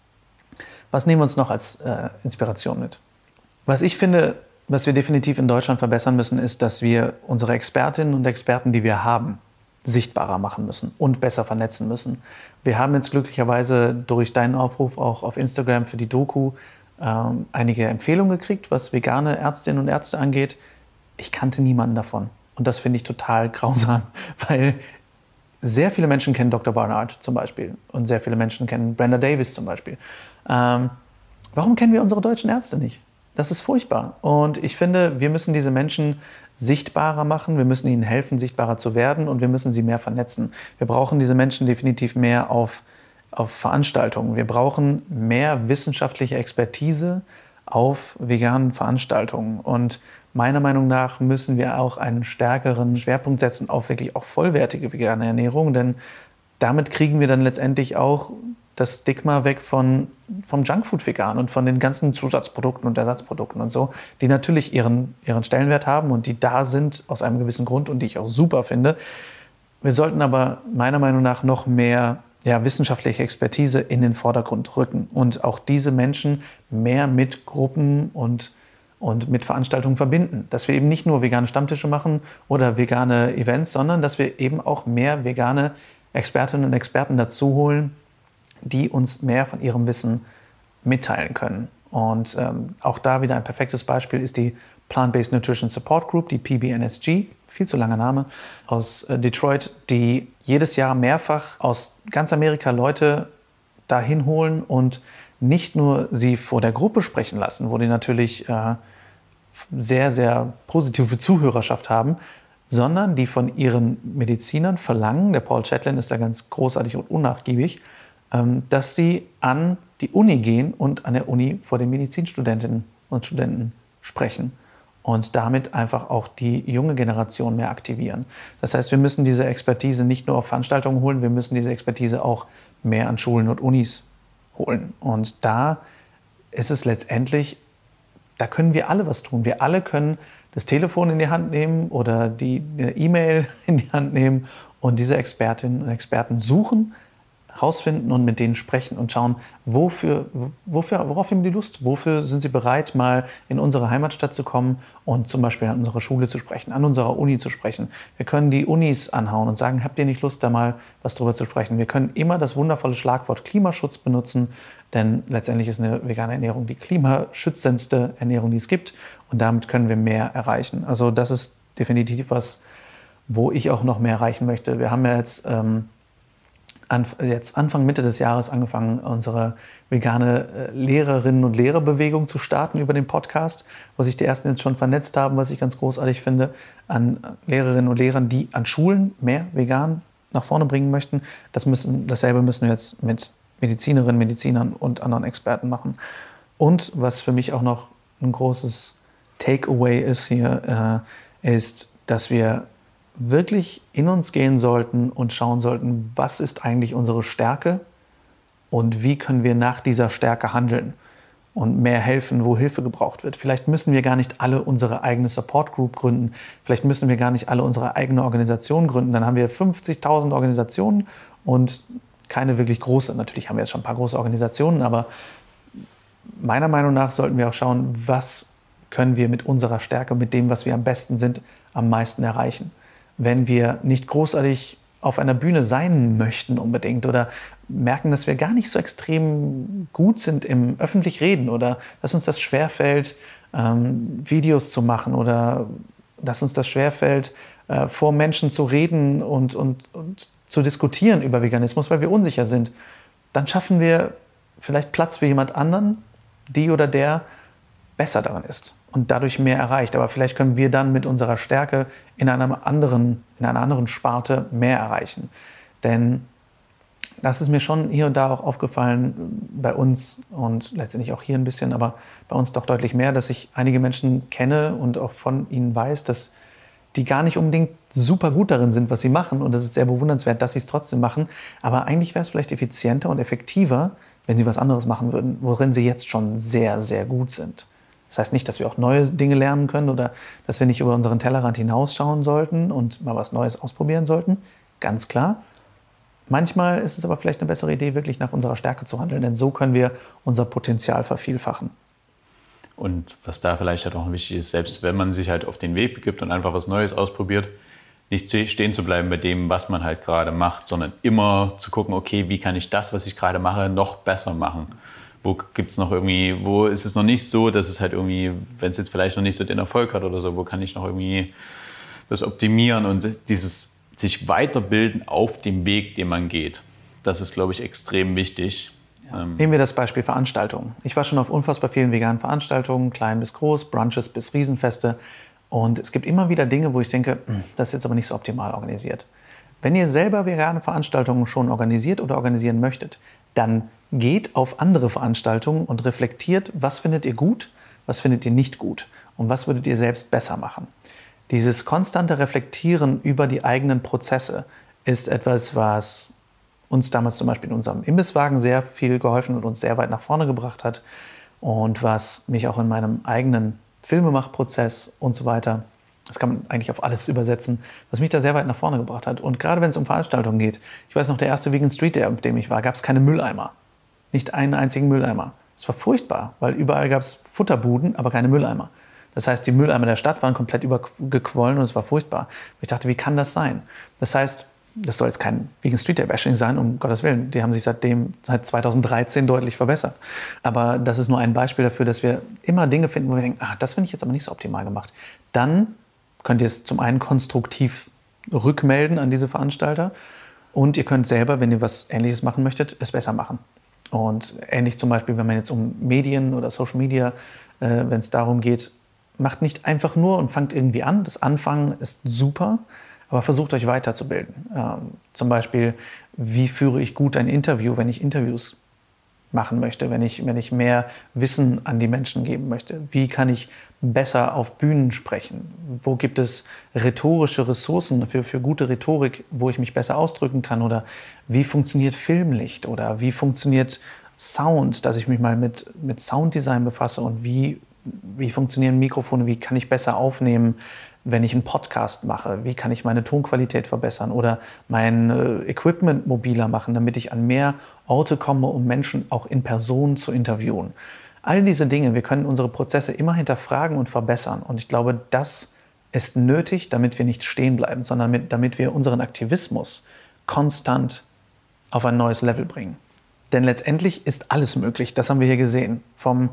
Was nehmen wir uns noch als äh, Inspiration mit? Was ich finde, was wir definitiv in Deutschland verbessern müssen, ist, dass wir unsere Expertinnen und Experten, die wir haben, sichtbarer machen müssen und besser vernetzen müssen. Wir haben jetzt glücklicherweise durch deinen Aufruf auch auf Instagram für die Doku ähm, einige Empfehlungen gekriegt, was vegane Ärztinnen und Ärzte angeht. Ich kannte niemanden davon und das finde ich total grausam, weil sehr viele Menschen kennen Doktor Barnard zum Beispiel und sehr viele Menschen kennen Brenda Davis zum Beispiel. Ähm, warum kennen wir unsere deutschen Ärzte nicht? Das ist furchtbar. Und ich finde, wir müssen diese Menschen sichtbarer machen, wir müssen ihnen helfen, sichtbarer zu werden und wir müssen sie mehr vernetzen. Wir brauchen diese Menschen definitiv mehr auf, auf Veranstaltungen. Wir brauchen mehr wissenschaftliche Expertise auf veganen Veranstaltungen. Und meiner Meinung nach müssen wir auch einen stärkeren Schwerpunkt setzen auf wirklich auch vollwertige vegane Ernährung, denn damit kriegen wir dann letztendlich auch das Stigma weg von, vom Junkfood vegan und von den ganzen Zusatzprodukten und Ersatzprodukten und so, die natürlich ihren, ihren Stellenwert haben und die da sind aus einem gewissen Grund und die ich auch super finde. Wir sollten aber meiner Meinung nach noch mehr ja, wissenschaftliche Expertise in den Vordergrund rücken und auch diese Menschen mehr mit Gruppen und, und mit Veranstaltungen verbinden. Dass wir eben nicht nur vegane Stammtische machen oder vegane Events, sondern dass wir eben auch mehr vegane Expertinnen und Experten dazu holen, die uns mehr von ihrem Wissen mitteilen können. Und ähm, auch da wieder ein perfektes Beispiel ist die Plant-Based Nutrition Support Group, die P B N S G, viel zu langer Name, aus äh, Detroit, die jedes Jahr mehrfach aus ganz Amerika Leute dahin holen und nicht nur sie vor der Gruppe sprechen lassen, wo die natürlich äh, sehr, sehr positive Zuhörerschaft haben, sondern die von ihren Medizinern verlangen, der Paul Chatlin ist da ganz großartig und unnachgiebig, dass sie an die Uni gehen und an der Uni vor den Medizinstudentinnen und Studenten sprechen und damit einfach auch die junge Generation mehr aktivieren. Das heißt, wir müssen diese Expertise nicht nur auf Veranstaltungen holen, wir müssen diese Expertise auch mehr an Schulen und Unis holen. Und da ist es letztendlich, da können wir alle was tun. Wir alle können das Telefon in die Hand nehmen oder die E-Mail in die Hand nehmen und diese Expertinnen und Experten suchen, rausfinden und mit denen sprechen und schauen, wofür, wofür, worauf haben die Lust, wofür sind sie bereit, mal in unsere Heimatstadt zu kommen und zum Beispiel an unserer Schule zu sprechen, an unserer Uni zu sprechen. Wir können die Unis anhauen und sagen, habt ihr nicht Lust, da mal was drüber zu sprechen? Wir können immer das wundervolle Schlagwort Klimaschutz benutzen, denn letztendlich ist eine vegane Ernährung die klimaschützendste Ernährung, die es gibt und damit können wir mehr erreichen. Also das ist definitiv was, wo ich auch noch mehr erreichen möchte. Wir haben ja jetzt ähm, jetzt Anfang, Mitte des Jahres angefangen, unsere vegane Lehrerinnen- und Lehrerbewegung zu starten über den Podcast, wo sich die ersten jetzt schon vernetzt haben, was ich ganz großartig finde, an Lehrerinnen und Lehrern, die an Schulen mehr vegan nach vorne bringen möchten. Das müssen, dasselbe müssen wir jetzt mit Medizinerinnen, Medizinern und anderen Experten machen. Und was für mich auch noch ein großes Takeaway ist hier, äh, ist, dass wir wirklich in uns gehen sollten und schauen sollten, was ist eigentlich unsere Stärke und wie können wir nach dieser Stärke handeln und mehr helfen, wo Hilfe gebraucht wird. Vielleicht müssen wir gar nicht alle unsere eigene Support Group gründen, vielleicht müssen wir gar nicht alle unsere eigene Organisation gründen, dann haben wir fünfzigtausend Organisationen und keine wirklich große. Natürlich haben wir jetzt schon ein paar große Organisationen, aber meiner Meinung nach sollten wir auch schauen, was können wir mit unserer Stärke, mit dem, was wir am besten sind, am meisten erreichen. Wenn wir nicht großartig auf einer Bühne sein möchten unbedingt oder merken, dass wir gar nicht so extrem gut sind im öffentlich Reden oder dass uns das schwerfällt, ähm, Videos zu machen oder dass uns das schwerfällt, äh, vor Menschen zu reden und, und, und zu diskutieren über Veganismus, weil wir unsicher sind, dann schaffen wir vielleicht Platz für jemand anderen, die oder der besser daran ist und dadurch mehr erreicht. Aber vielleicht können wir dann mit unserer Stärke in einer anderen, in einer anderen Sparte mehr erreichen. Denn das ist mir schon hier und da auch aufgefallen bei uns und letztendlich auch hier ein bisschen, aber bei uns doch deutlich mehr, dass ich einige Menschen kenne und auch von ihnen weiß, dass die gar nicht unbedingt super gut darin sind, was sie machen. Und das ist sehr bewundernswert, dass sie es trotzdem machen. Aber eigentlich wäre es vielleicht effizienter und effektiver, wenn sie was anderes machen würden, worin sie jetzt schon sehr, sehr gut sind. Das heißt nicht, dass wir auch neue Dinge lernen können oder dass wir nicht über unseren Tellerrand hinausschauen sollten und mal was Neues ausprobieren sollten. Ganz klar. Manchmal ist es aber vielleicht eine bessere Idee, wirklich nach unserer Stärke zu handeln, denn so können wir unser Potenzial vervielfachen. Und was da vielleicht halt auch wichtig ist, selbst wenn man sich halt auf den Weg begibt und einfach was Neues ausprobiert, nicht stehen zu bleiben bei dem, was man halt gerade macht, sondern immer zu gucken, okay, wie kann ich das, was ich gerade mache, noch besser machen? Wo gibt's noch irgendwie, wo ist es noch nicht so, dass es halt irgendwie, wenn es jetzt vielleicht noch nicht so den Erfolg hat oder so, wo kann ich noch irgendwie das optimieren und dieses sich weiterbilden auf dem Weg, den man geht. Das ist, glaube ich, extrem wichtig. Ja. Ähm, Nehmen wir das Beispiel Veranstaltungen. Ich war schon auf unfassbar vielen veganen Veranstaltungen, klein bis groß, Brunches bis Riesenfeste. Und es gibt immer wieder Dinge, wo ich denke, das ist jetzt aber nicht so optimal organisiert. Wenn ihr selber vegane Veranstaltungen schon organisiert oder organisieren möchtet, dann geht auf andere Veranstaltungen und reflektiert, was findet ihr gut, was findet ihr nicht gut und was würdet ihr selbst besser machen. Dieses konstante Reflektieren über die eigenen Prozesse ist etwas, was uns damals zum Beispiel in unserem Imbisswagen sehr viel geholfen und uns sehr weit nach vorne gebracht hat und was mich auch in meinem eigenen Filmemachprozess und so weiter, das kann man eigentlich auf alles übersetzen, was mich da sehr weit nach vorne gebracht hat. Und gerade wenn es um Veranstaltungen geht, ich weiß noch, der erste Vegan Street Day, auf dem ich war, gab es keine Mülleimer. Nicht einen einzigen Mülleimer. Es war furchtbar, weil überall gab es Futterbuden, aber keine Mülleimer. Das heißt, die Mülleimer der Stadt waren komplett übergequollen und es war furchtbar. Ich dachte, wie kann das sein? Das heißt, das soll jetzt kein Vegan Street Day Bashing sein, um Gottes Willen. Die haben sich seitdem, seit zweitausenddreizehn deutlich verbessert. Aber das ist nur ein Beispiel dafür, dass wir immer Dinge finden, wo wir denken, ah, das finde ich jetzt aber nicht so optimal gemacht. Dann könnt ihr es zum einen konstruktiv rückmelden an diese Veranstalter und ihr könnt selber, wenn ihr was Ähnliches machen möchtet, es besser machen. Und ähnlich zum Beispiel, wenn man jetzt um Medien oder Social Media, äh, wenn es darum geht, macht nicht einfach nur und fangt irgendwie an. Das Anfangen ist super, aber versucht euch weiterzubilden. Ähm, zum Beispiel, wie führe ich gut ein Interview, wenn ich Interviews machen möchte, wenn ich, wenn ich mehr Wissen an die Menschen geben möchte? Wie kann ich besser auf Bühnen sprechen? Wo gibt es rhetorische Ressourcen für, für gute Rhetorik, wo ich mich besser ausdrücken kann? Oder wie funktioniert Filmlicht? Oder wie funktioniert Sound, dass ich mich mal mit, mit Sounddesign befasse? Und wie, wie funktionieren Mikrofone? Wie kann ich besser aufnehmen, wenn ich einen Podcast mache? Wie kann ich meine Tonqualität verbessern oder mein äh, Equipment mobiler machen, damit ich an mehr Orte komme, um Menschen auch in Person zu interviewen? All diese Dinge, wir können unsere Prozesse immer hinterfragen und verbessern. Und ich glaube, das ist nötig, damit wir nicht stehen bleiben, sondern mit, damit wir unseren Aktivismus konstant auf ein neues Level bringen. Denn letztendlich ist alles möglich. Das haben wir hier gesehen. Vom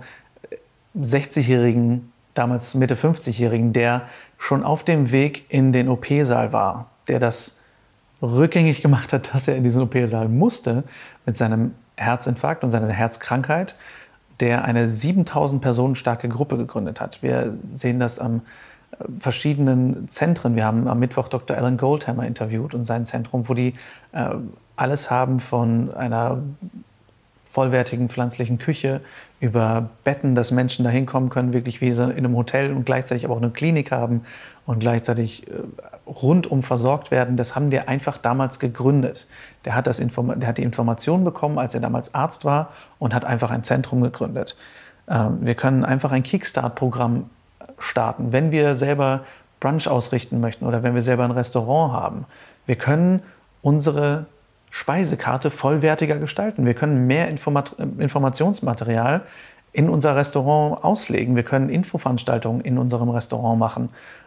sechzigjährigen, damals Mitte fünfzigjährigen, der schon auf dem Weg in den O P-Saal war, der das rückgängig gemacht hat, dass er in diesen O P-Saal musste mit seinem Herzinfarkt und seiner Herzkrankheit, der eine siebentausend Personen starke Gruppe gegründet hat. Wir sehen das an verschiedenen Zentren. Wir haben am Mittwoch Doktor Alan Goldhammer interviewt und sein Zentrum, wo die äh, alles haben von einer vollwertigen pflanzlichen Küche über Betten, dass Menschen da hinkommen können, wirklich wie in einem Hotel und gleichzeitig aber auch eine Klinik haben und gleichzeitig äh, rundum versorgt werden. Das haben wir einfach damals gegründet. Der hat, das Inform- der hat die Informationen bekommen, als er damals Arzt war und hat einfach ein Zentrum gegründet. Ähm, wir können einfach ein Kickstart-Programm starten, wenn wir selber Brunch ausrichten möchten oder wenn wir selber ein Restaurant haben. Wir können unsere Speisekarte vollwertiger gestalten. Wir können mehr Informat- Informationsmaterial in unser Restaurant auslegen. Wir können Infoveranstaltungen in unserem Restaurant machen.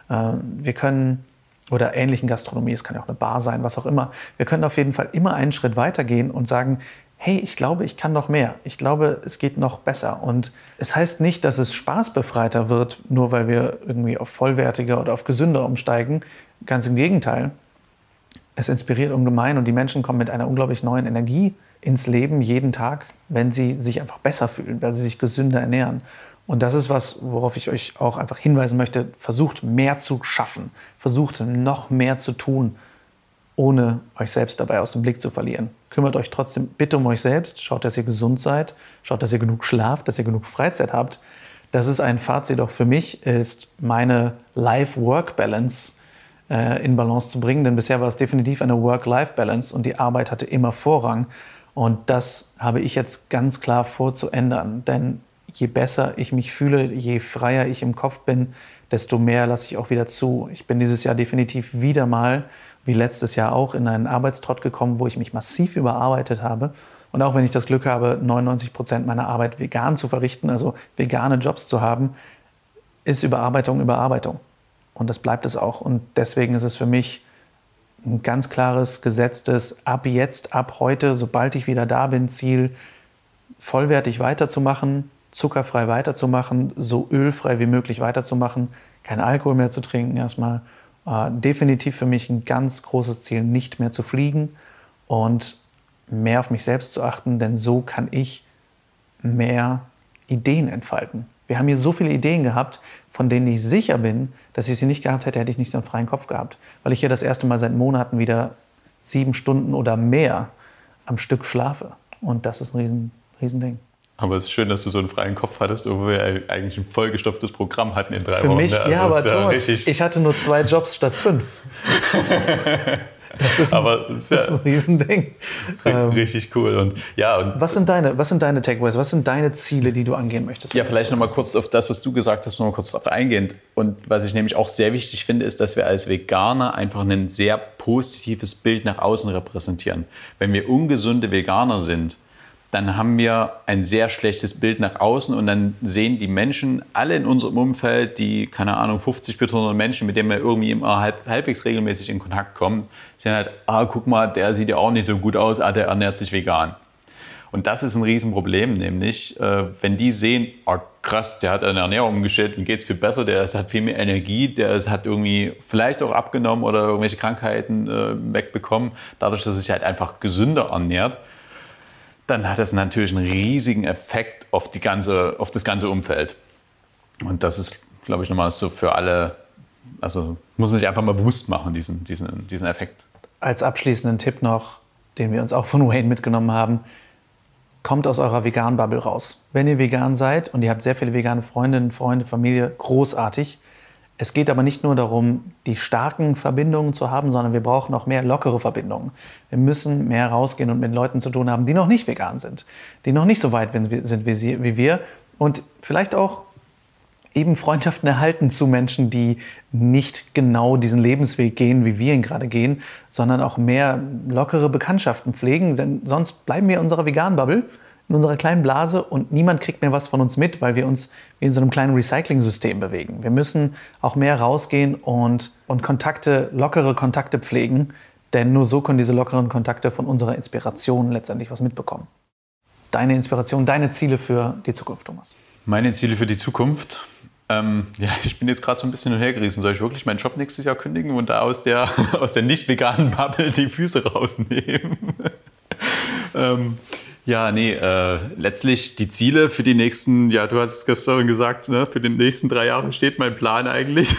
Wir können, oder ähnlichen Gastronomie, es kann ja auch eine Bar sein, was auch immer. Wir können auf jeden Fall immer einen Schritt weitergehen und sagen, hey, ich glaube, ich kann noch mehr. Ich glaube, es geht noch besser. Und es heißt nicht, dass es spaßbefreiter wird, nur weil wir irgendwie auf vollwertiger oder auf gesünder umsteigen. Ganz im Gegenteil. Es inspiriert ungemein und die Menschen kommen mit einer unglaublich neuen Energie ins Leben jeden Tag, wenn sie sich einfach besser fühlen, weil sie sich gesünder ernähren. Und das ist was, worauf ich euch auch einfach hinweisen möchte. Versucht mehr zu schaffen. Versucht noch mehr zu tun, ohne euch selbst dabei aus dem Blick zu verlieren. Kümmert euch trotzdem bitte um euch selbst. Schaut, dass ihr gesund seid. Schaut, dass ihr genug schlaft, dass ihr genug Freizeit habt. Das ist ein Fazit auch für mich, ist meine Life-Work-Balance in Balance zu bringen, denn bisher war es definitiv eine Work-Life-Balance und die Arbeit hatte immer Vorrang und das habe ich jetzt ganz klar vor zu ändern, denn je besser ich mich fühle, je freier ich im Kopf bin, desto mehr lasse ich auch wieder zu. Ich bin dieses Jahr definitiv wieder mal, wie letztes Jahr auch, in einen Arbeitstrott gekommen, wo ich mich massiv überarbeitet habe und auch wenn ich das Glück habe, neunundneunzig Prozent meiner Arbeit vegan zu verrichten, also vegane Jobs zu haben, ist Überarbeitung Überarbeitung. Und das bleibt es auch. Und deswegen ist es für mich ein ganz klares, gesetztes, ab jetzt, ab heute, sobald ich wieder da bin, Ziel, vollwertig weiterzumachen, zuckerfrei weiterzumachen, so ölfrei wie möglich weiterzumachen, kein Alkohol mehr zu trinken erstmal. Äh, definitiv für mich ein ganz großes Ziel, nicht mehr zu fliegen und mehr auf mich selbst zu achten, denn so kann ich mehr Ideen entfalten. Wir haben hier so viele Ideen gehabt, von denen ich sicher bin, dass ich sie nicht gehabt hätte, hätte ich nicht so einen freien Kopf gehabt. Weil ich hier das erste Mal seit Monaten wieder sieben Stunden oder mehr am Stück schlafe. Und das ist ein riesen, riesen Ding. Aber es ist schön, dass du so einen freien Kopf hattest, obwohl wir eigentlich ein vollgestopftes Programm hatten in drei Für Wochen. mich, Also ja, aber ja Thomas, richtig... ich hatte nur zwei Jobs statt fünf. Das ist ein, aber das ist, das ist ein Riesending. Richtig cool. Und, ja, und was sind deine, was sind deine Takeaways? Was sind deine Ziele, die du angehen möchtest? Ja, vielleicht noch mal kurz auf das, was du gesagt hast, noch mal kurz darauf eingehend. Und was ich nämlich auch sehr wichtig finde, ist, dass wir als Veganer einfach ein sehr positives Bild nach außen repräsentieren. Wenn wir ungesunde Veganer sind, dann haben wir ein sehr schlechtes Bild nach außen und dann sehen die Menschen alle in unserem Umfeld, die, keine Ahnung, fünfzig bis hundert Menschen, mit denen wir irgendwie immer halb, halbwegs regelmäßig in Kontakt kommen, sehen halt, ah, guck mal, der sieht ja auch nicht so gut aus, ah, der ernährt sich vegan. Und das ist ein Riesenproblem, nämlich, äh, wenn die sehen, oh krass, der hat eine Ernährung umgestellt, ihm geht es viel besser, der ist, hat viel mehr Energie, der ist, hat irgendwie vielleicht auch abgenommen oder irgendwelche Krankheiten äh, wegbekommen, dadurch, dass er sich halt einfach gesünder ernährt, dann hat das natürlich einen riesigen Effekt auf, die ganze, auf das ganze Umfeld. Und das ist, glaube ich, nochmal so für alle, also muss man sich einfach mal bewusst machen, diesen, diesen, diesen Effekt. Als abschließenden Tipp noch, den wir uns auch von Wayne mitgenommen haben, kommt aus eurer veganen Bubble raus. Wenn ihr vegan seid und ihr habt sehr viele vegane Freundinnen, Freunde, Familie, großartig. Es geht aber nicht nur darum, die starken Verbindungen zu haben, sondern wir brauchen auch mehr lockere Verbindungen. Wir müssen mehr rausgehen und mit Leuten zu tun haben, die noch nicht vegan sind, die noch nicht so weit sind wie wir und vielleicht auch eben Freundschaften erhalten zu Menschen, die nicht genau diesen Lebensweg gehen, wie wir ihn gerade gehen, sondern auch mehr lockere Bekanntschaften pflegen, denn sonst bleiben wir in unserer veganen Bubble, in unserer kleinen Blase und niemand kriegt mehr was von uns mit, weil wir uns wie in so einem kleinen Recycling-System bewegen. Wir müssen auch mehr rausgehen und, und Kontakte, lockere Kontakte pflegen, denn nur so können diese lockeren Kontakte von unserer Inspiration letztendlich was mitbekommen. Deine Inspiration, deine Ziele für die Zukunft, Thomas? Meine Ziele für die Zukunft? Ähm, ja, ich bin jetzt gerade so ein bisschen hinhergerissen. Soll ich wirklich meinen Job nächstes Jahr kündigen und da aus der, aus der nicht veganen Bubble die Füße rausnehmen? ähm, Ja, nee, äh, letztlich die Ziele für die nächsten, ja, du hast gestern gesagt, ne, für die nächsten drei Jahre steht mein Plan eigentlich.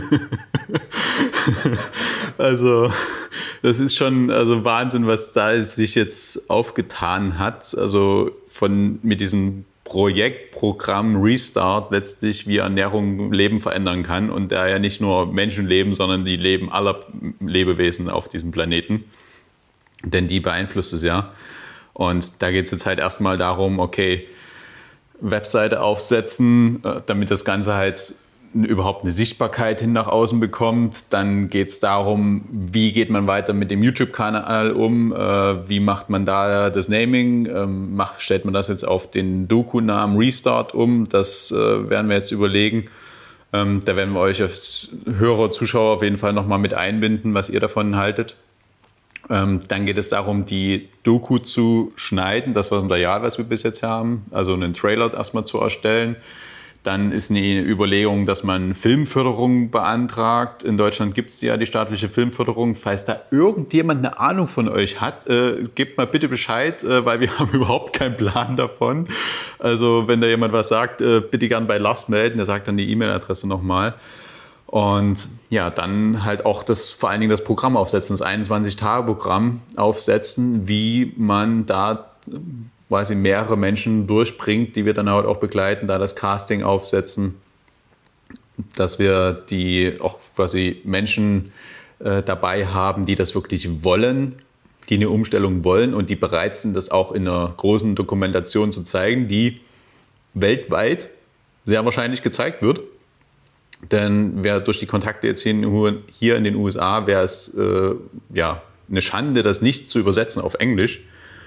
Also, das ist schon also Wahnsinn, was da sich jetzt aufgetan hat. Also von mit diesem Projektprogramm Restart letztlich, wie Ernährung Leben verändern kann und da ja nicht nur Menschenleben, sondern die Leben aller Lebewesen auf diesem Planeten. Denn die beeinflusst es ja. Und da geht es jetzt halt erstmal darum, okay, Webseite aufsetzen, damit das Ganze halt überhaupt eine Sichtbarkeit hin nach außen bekommt. Dann geht es darum, wie geht man weiter mit dem YouTube-Kanal um, wie macht man da das Naming, macht, stellt man das jetzt auf den Doku-Namen Restart um, das werden wir jetzt überlegen. Da werden wir euch als Hörer, Zuschauer auf jeden Fall nochmal mit einbinden, was ihr davon haltet. Dann geht es darum, die Doku zu schneiden, das Material, was wir bis jetzt haben, also einen Trailer erstmal zu erstellen. Dann ist eine Überlegung, dass man Filmförderung beantragt. In Deutschland gibt es ja die staatliche Filmförderung. Falls da irgendjemand eine Ahnung von euch hat, äh, gebt mal bitte Bescheid, äh, weil wir haben überhaupt keinen Plan davon. Also wenn da jemand was sagt, äh, bitte gern bei Lars melden. Der sagt dann die E-Mail-Adresse nochmal. Und ja, dann halt auch das, vor allen Dingen das Programm aufsetzen, das einundzwanzig-Tage-Programm aufsetzen, wie man da quasi mehrere Menschen durchbringt, die wir dann halt auch begleiten, da das Casting aufsetzen, dass wir die auch quasi Menschen äh, dabei haben, die das wirklich wollen, die eine Umstellung wollen und die bereit sind, das auch in einer großen Dokumentation zu zeigen, die weltweit sehr wahrscheinlich gezeigt wird. Denn wer durch die Kontakte jetzt hier in den U S A, wäre es äh, ja, eine Schande, das nicht zu übersetzen auf Englisch.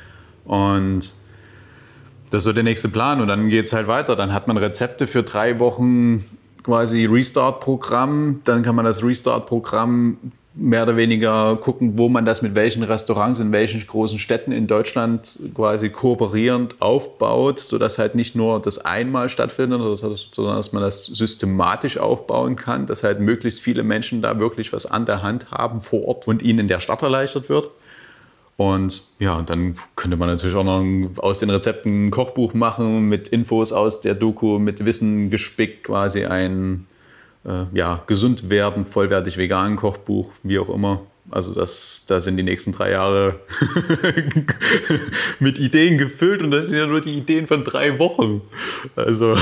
Und das ist so der nächste Plan. Und dann geht es halt weiter. Dann hat man Rezepte für drei Wochen quasi Restart-Programm. Dann kann man das Restart-Programm mehr oder weniger gucken, wo man das mit welchen Restaurants in welchen großen Städten in Deutschland quasi kooperierend aufbaut, sodass halt nicht nur das einmal stattfindet, sondern dass man das systematisch aufbauen kann, dass halt möglichst viele Menschen da wirklich was an der Hand haben vor Ort und ihnen der Start erleichtert wird. Und ja, dann könnte man natürlich auch noch aus den Rezepten ein Kochbuch machen mit Infos aus der Doku, mit Wissen gespickt, quasi ein äh, ja, gesund werden, vollwertig vegan Kochbuch, wie auch immer. Also das, da sind die nächsten drei Jahre mit Ideen gefüllt und das sind ja nur die Ideen von drei Wochen. Also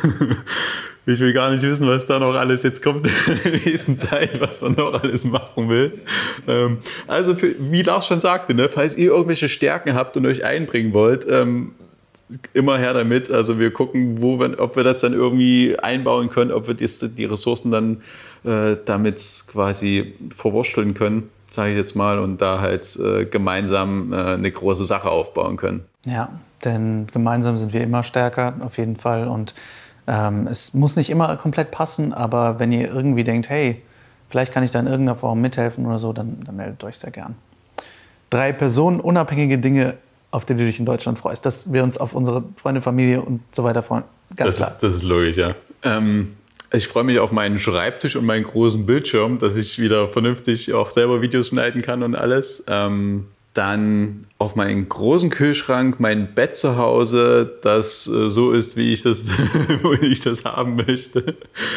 ich will gar nicht wissen, was da noch alles jetzt kommt in der nächsten Zeit, was man noch alles machen will. Also für, wie Lars schon sagte, ne, falls ihr irgendwelche Stärken habt und euch einbringen wollt, ähm, immer her damit. Also wir gucken, wo wir, ob wir das dann irgendwie einbauen können, ob wir die, die Ressourcen dann äh, damit quasi verwursteln können, sage ich jetzt mal, und da halt äh, gemeinsam äh, eine große Sache aufbauen können. Ja, denn gemeinsam sind wir immer stärker, auf jeden Fall. Und ähm, es muss nicht immer komplett passen, aber wenn ihr irgendwie denkt, hey, vielleicht kann ich da in irgendeiner Form mithelfen oder so, dann, dann meldet euch sehr gern. Drei personenunabhängige Dinge, auf die du dich in Deutschland freust, dass wir uns auf unsere Freunde, Familie und so weiter freuen. Ganz das klar. Ist, das ist logisch, ja. Ähm, ich freue mich auf meinen Schreibtisch und meinen großen Bildschirm, dass ich wieder vernünftig auch selber Videos schneiden kann und alles. Ähm, dann auf meinen großen Kühlschrank, mein Bett zu Hause, das äh, so ist, wie ich das, wie ich das haben möchte.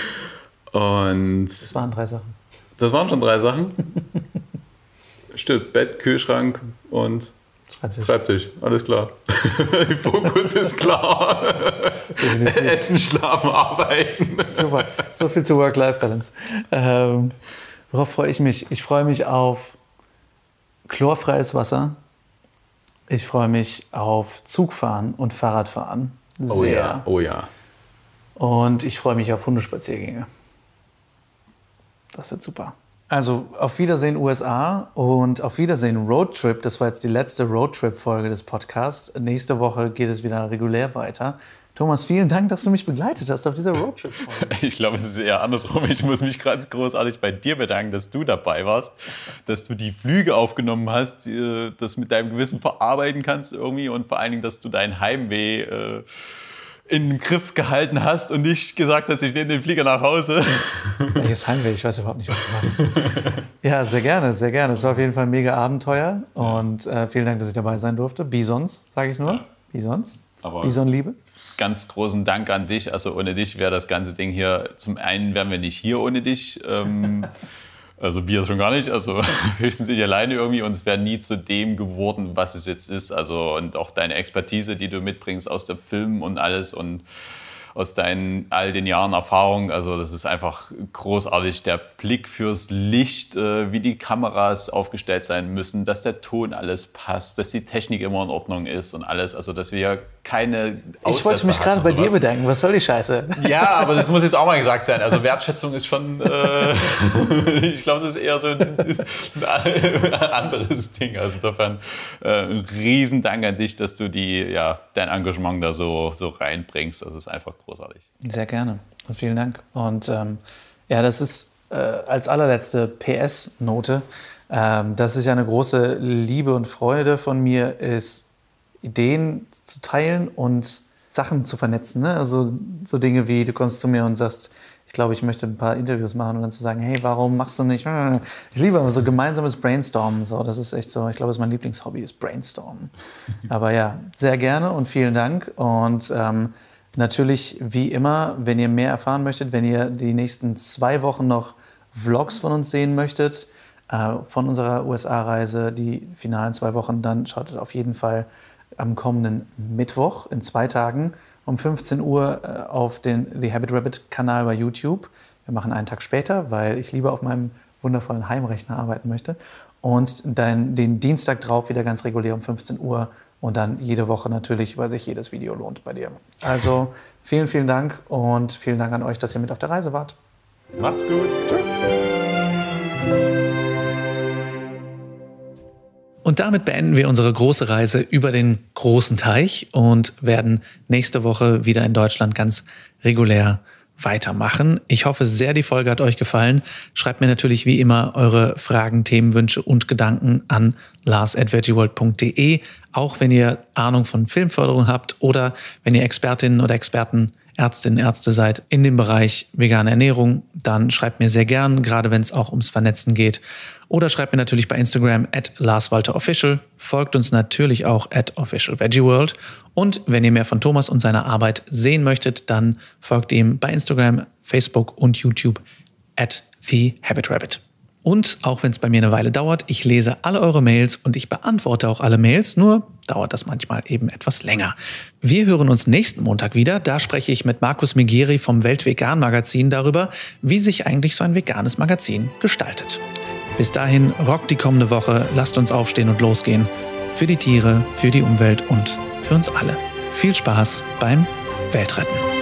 Und das waren drei Sachen. Das waren schon drei Sachen? Stimmt, Bett, Kühlschrank und Schreibtisch. Schreibtisch, alles klar. Der Fokus ist klar. Essen, schlafen, arbeiten. Super, so viel zu Work-Life-Balance. Ähm, worauf freue ich mich? Ich freue mich auf chlorfreies Wasser. Ich freue mich auf Zugfahren und Fahrradfahren. Sehr. Oh ja, oh ja. Und ich freue mich auf Hundespaziergänge. Das wird super. Also auf Wiedersehen U S A und auf Wiedersehen Roadtrip. Das war jetzt die letzte Roadtrip-Folge des Podcasts. Nächste Woche geht es wieder regulär weiter. Thomas, vielen Dank, dass du mich begleitet hast auf dieser Roadtrip-Folge. Ich glaube, es ist eher andersrum. Ich muss mich ganz großartig bei dir bedanken, dass du dabei warst, dass du die Flüge aufgenommen hast, das mit deinem Gewissen verarbeiten kannst irgendwie und vor allen Dingen, dass du dein Heimweh äh, in den Griff gehalten hast und nicht gesagt hast, ich nehme den Flieger nach Hause. Welches Heimweh? Ich weiß überhaupt nicht, was du meinst. Ja, sehr gerne, sehr gerne. Es war auf jeden Fall ein mega Abenteuer und äh, vielen Dank, dass ich dabei sein durfte. Bisons, sage ich nur. Ja. Bisons. Bison-Liebe. Ganz großen Dank an dich. Also ohne dich wäre das ganze Ding hier, zum einen wären wir nicht hier ohne dich. Ähm, Also wir schon gar nicht, also höchstens ich alleine irgendwie und es wäre nie zu dem geworden, was es jetzt ist. Also und auch deine Expertise, die du mitbringst aus dem Film und alles und aus deinen all den Jahren Erfahrung, also das ist einfach großartig. Der Blick fürs Licht, äh, wie die Kameras aufgestellt sein müssen, dass der Ton alles passt, dass die Technik immer in Ordnung ist und alles, also dass wir keine Aussetzer Ich wollte mich gerade bei dir bedanken, was soll die Scheiße? Ja, aber das muss jetzt auch mal gesagt sein, also Wertschätzung ist schon, äh, ich glaube, das ist eher so ein, ein anderes Ding, also insofern äh, ein Riesendank an dich, dass du die, ja, dein Engagement da so, so reinbringst, das ist einfach großartig. Sehr gerne und vielen Dank. Und ähm, ja, das ist äh, als allerletzte P S-Note. Ähm, das ist ja eine große Liebe und Freude von mir, ist Ideen zu teilen und Sachen zu vernetzen. Ne? Also so Dinge wie, du kommst zu mir und sagst, ich glaube, ich möchte ein paar Interviews machen und dann zu sagen, hey, warum machst du nicht? Ich liebe aber so gemeinsames Brainstormen. So, das ist echt so, ich glaube, das ist mein Lieblingshobby, ist Brainstormen. Aber ja, sehr gerne und vielen Dank. Und ähm, natürlich, wie immer, wenn ihr mehr erfahren möchtet, wenn ihr die nächsten zwei Wochen noch Vlogs von uns sehen möchtet, äh, von unserer U S A-Reise, die finalen zwei Wochen, dann schaut auf jeden Fall am kommenden Mittwoch in zwei Tagen um fünfzehn Uhr äh, auf den The Habit Rabbit-Kanal bei YouTube. Wir machen einen Tag später, weil ich lieber auf meinem wundervollen Heimrechner arbeiten möchte. Und dann den Dienstag drauf wieder ganz regulär um fünfzehn Uhr. Und dann jede Woche natürlich, weil sich jedes Video lohnt bei dir. Also vielen, vielen Dank und vielen Dank an euch, dass ihr mit auf der Reise wart. Macht's gut. Tschüss. Und damit beenden wir unsere große Reise über den großen Teich und werden nächste Woche wieder in Deutschland ganz regulär weitermachen. Ich hoffe sehr, die Folge hat euch gefallen. Schreibt mir natürlich wie immer eure Fragen, Themenwünsche und Gedanken an lars at veggieworld punkt de. Auch wenn ihr Ahnung von Filmförderung habt oder wenn ihr Expertinnen oder Experten Ärztinnen, Ärzte seid in dem Bereich vegane Ernährung, dann schreibt mir sehr gern, gerade wenn es auch ums Vernetzen geht. Oder schreibt mir natürlich bei Instagram at LarsWalterOfficial, folgt uns natürlich auch at OfficialVeggieWorld. Und wenn ihr mehr von Thomas und seiner Arbeit sehen möchtet, dann folgt ihm bei Instagram, Facebook und YouTube at TheHabitRabbit. Und auch wenn es bei mir eine Weile dauert, ich lese alle eure Mails und ich beantworte auch alle Mails, nur dauert das manchmal eben etwas länger. Wir hören uns nächsten Montag wieder. Da spreche ich mit Markus Megeri vom Weltvegan-Magazin darüber, wie sich eigentlich so ein veganes Magazin gestaltet. Bis dahin, rockt die kommende Woche, lasst uns aufstehen und losgehen. Für die Tiere, für die Umwelt und für uns alle. Viel Spaß beim Weltretten.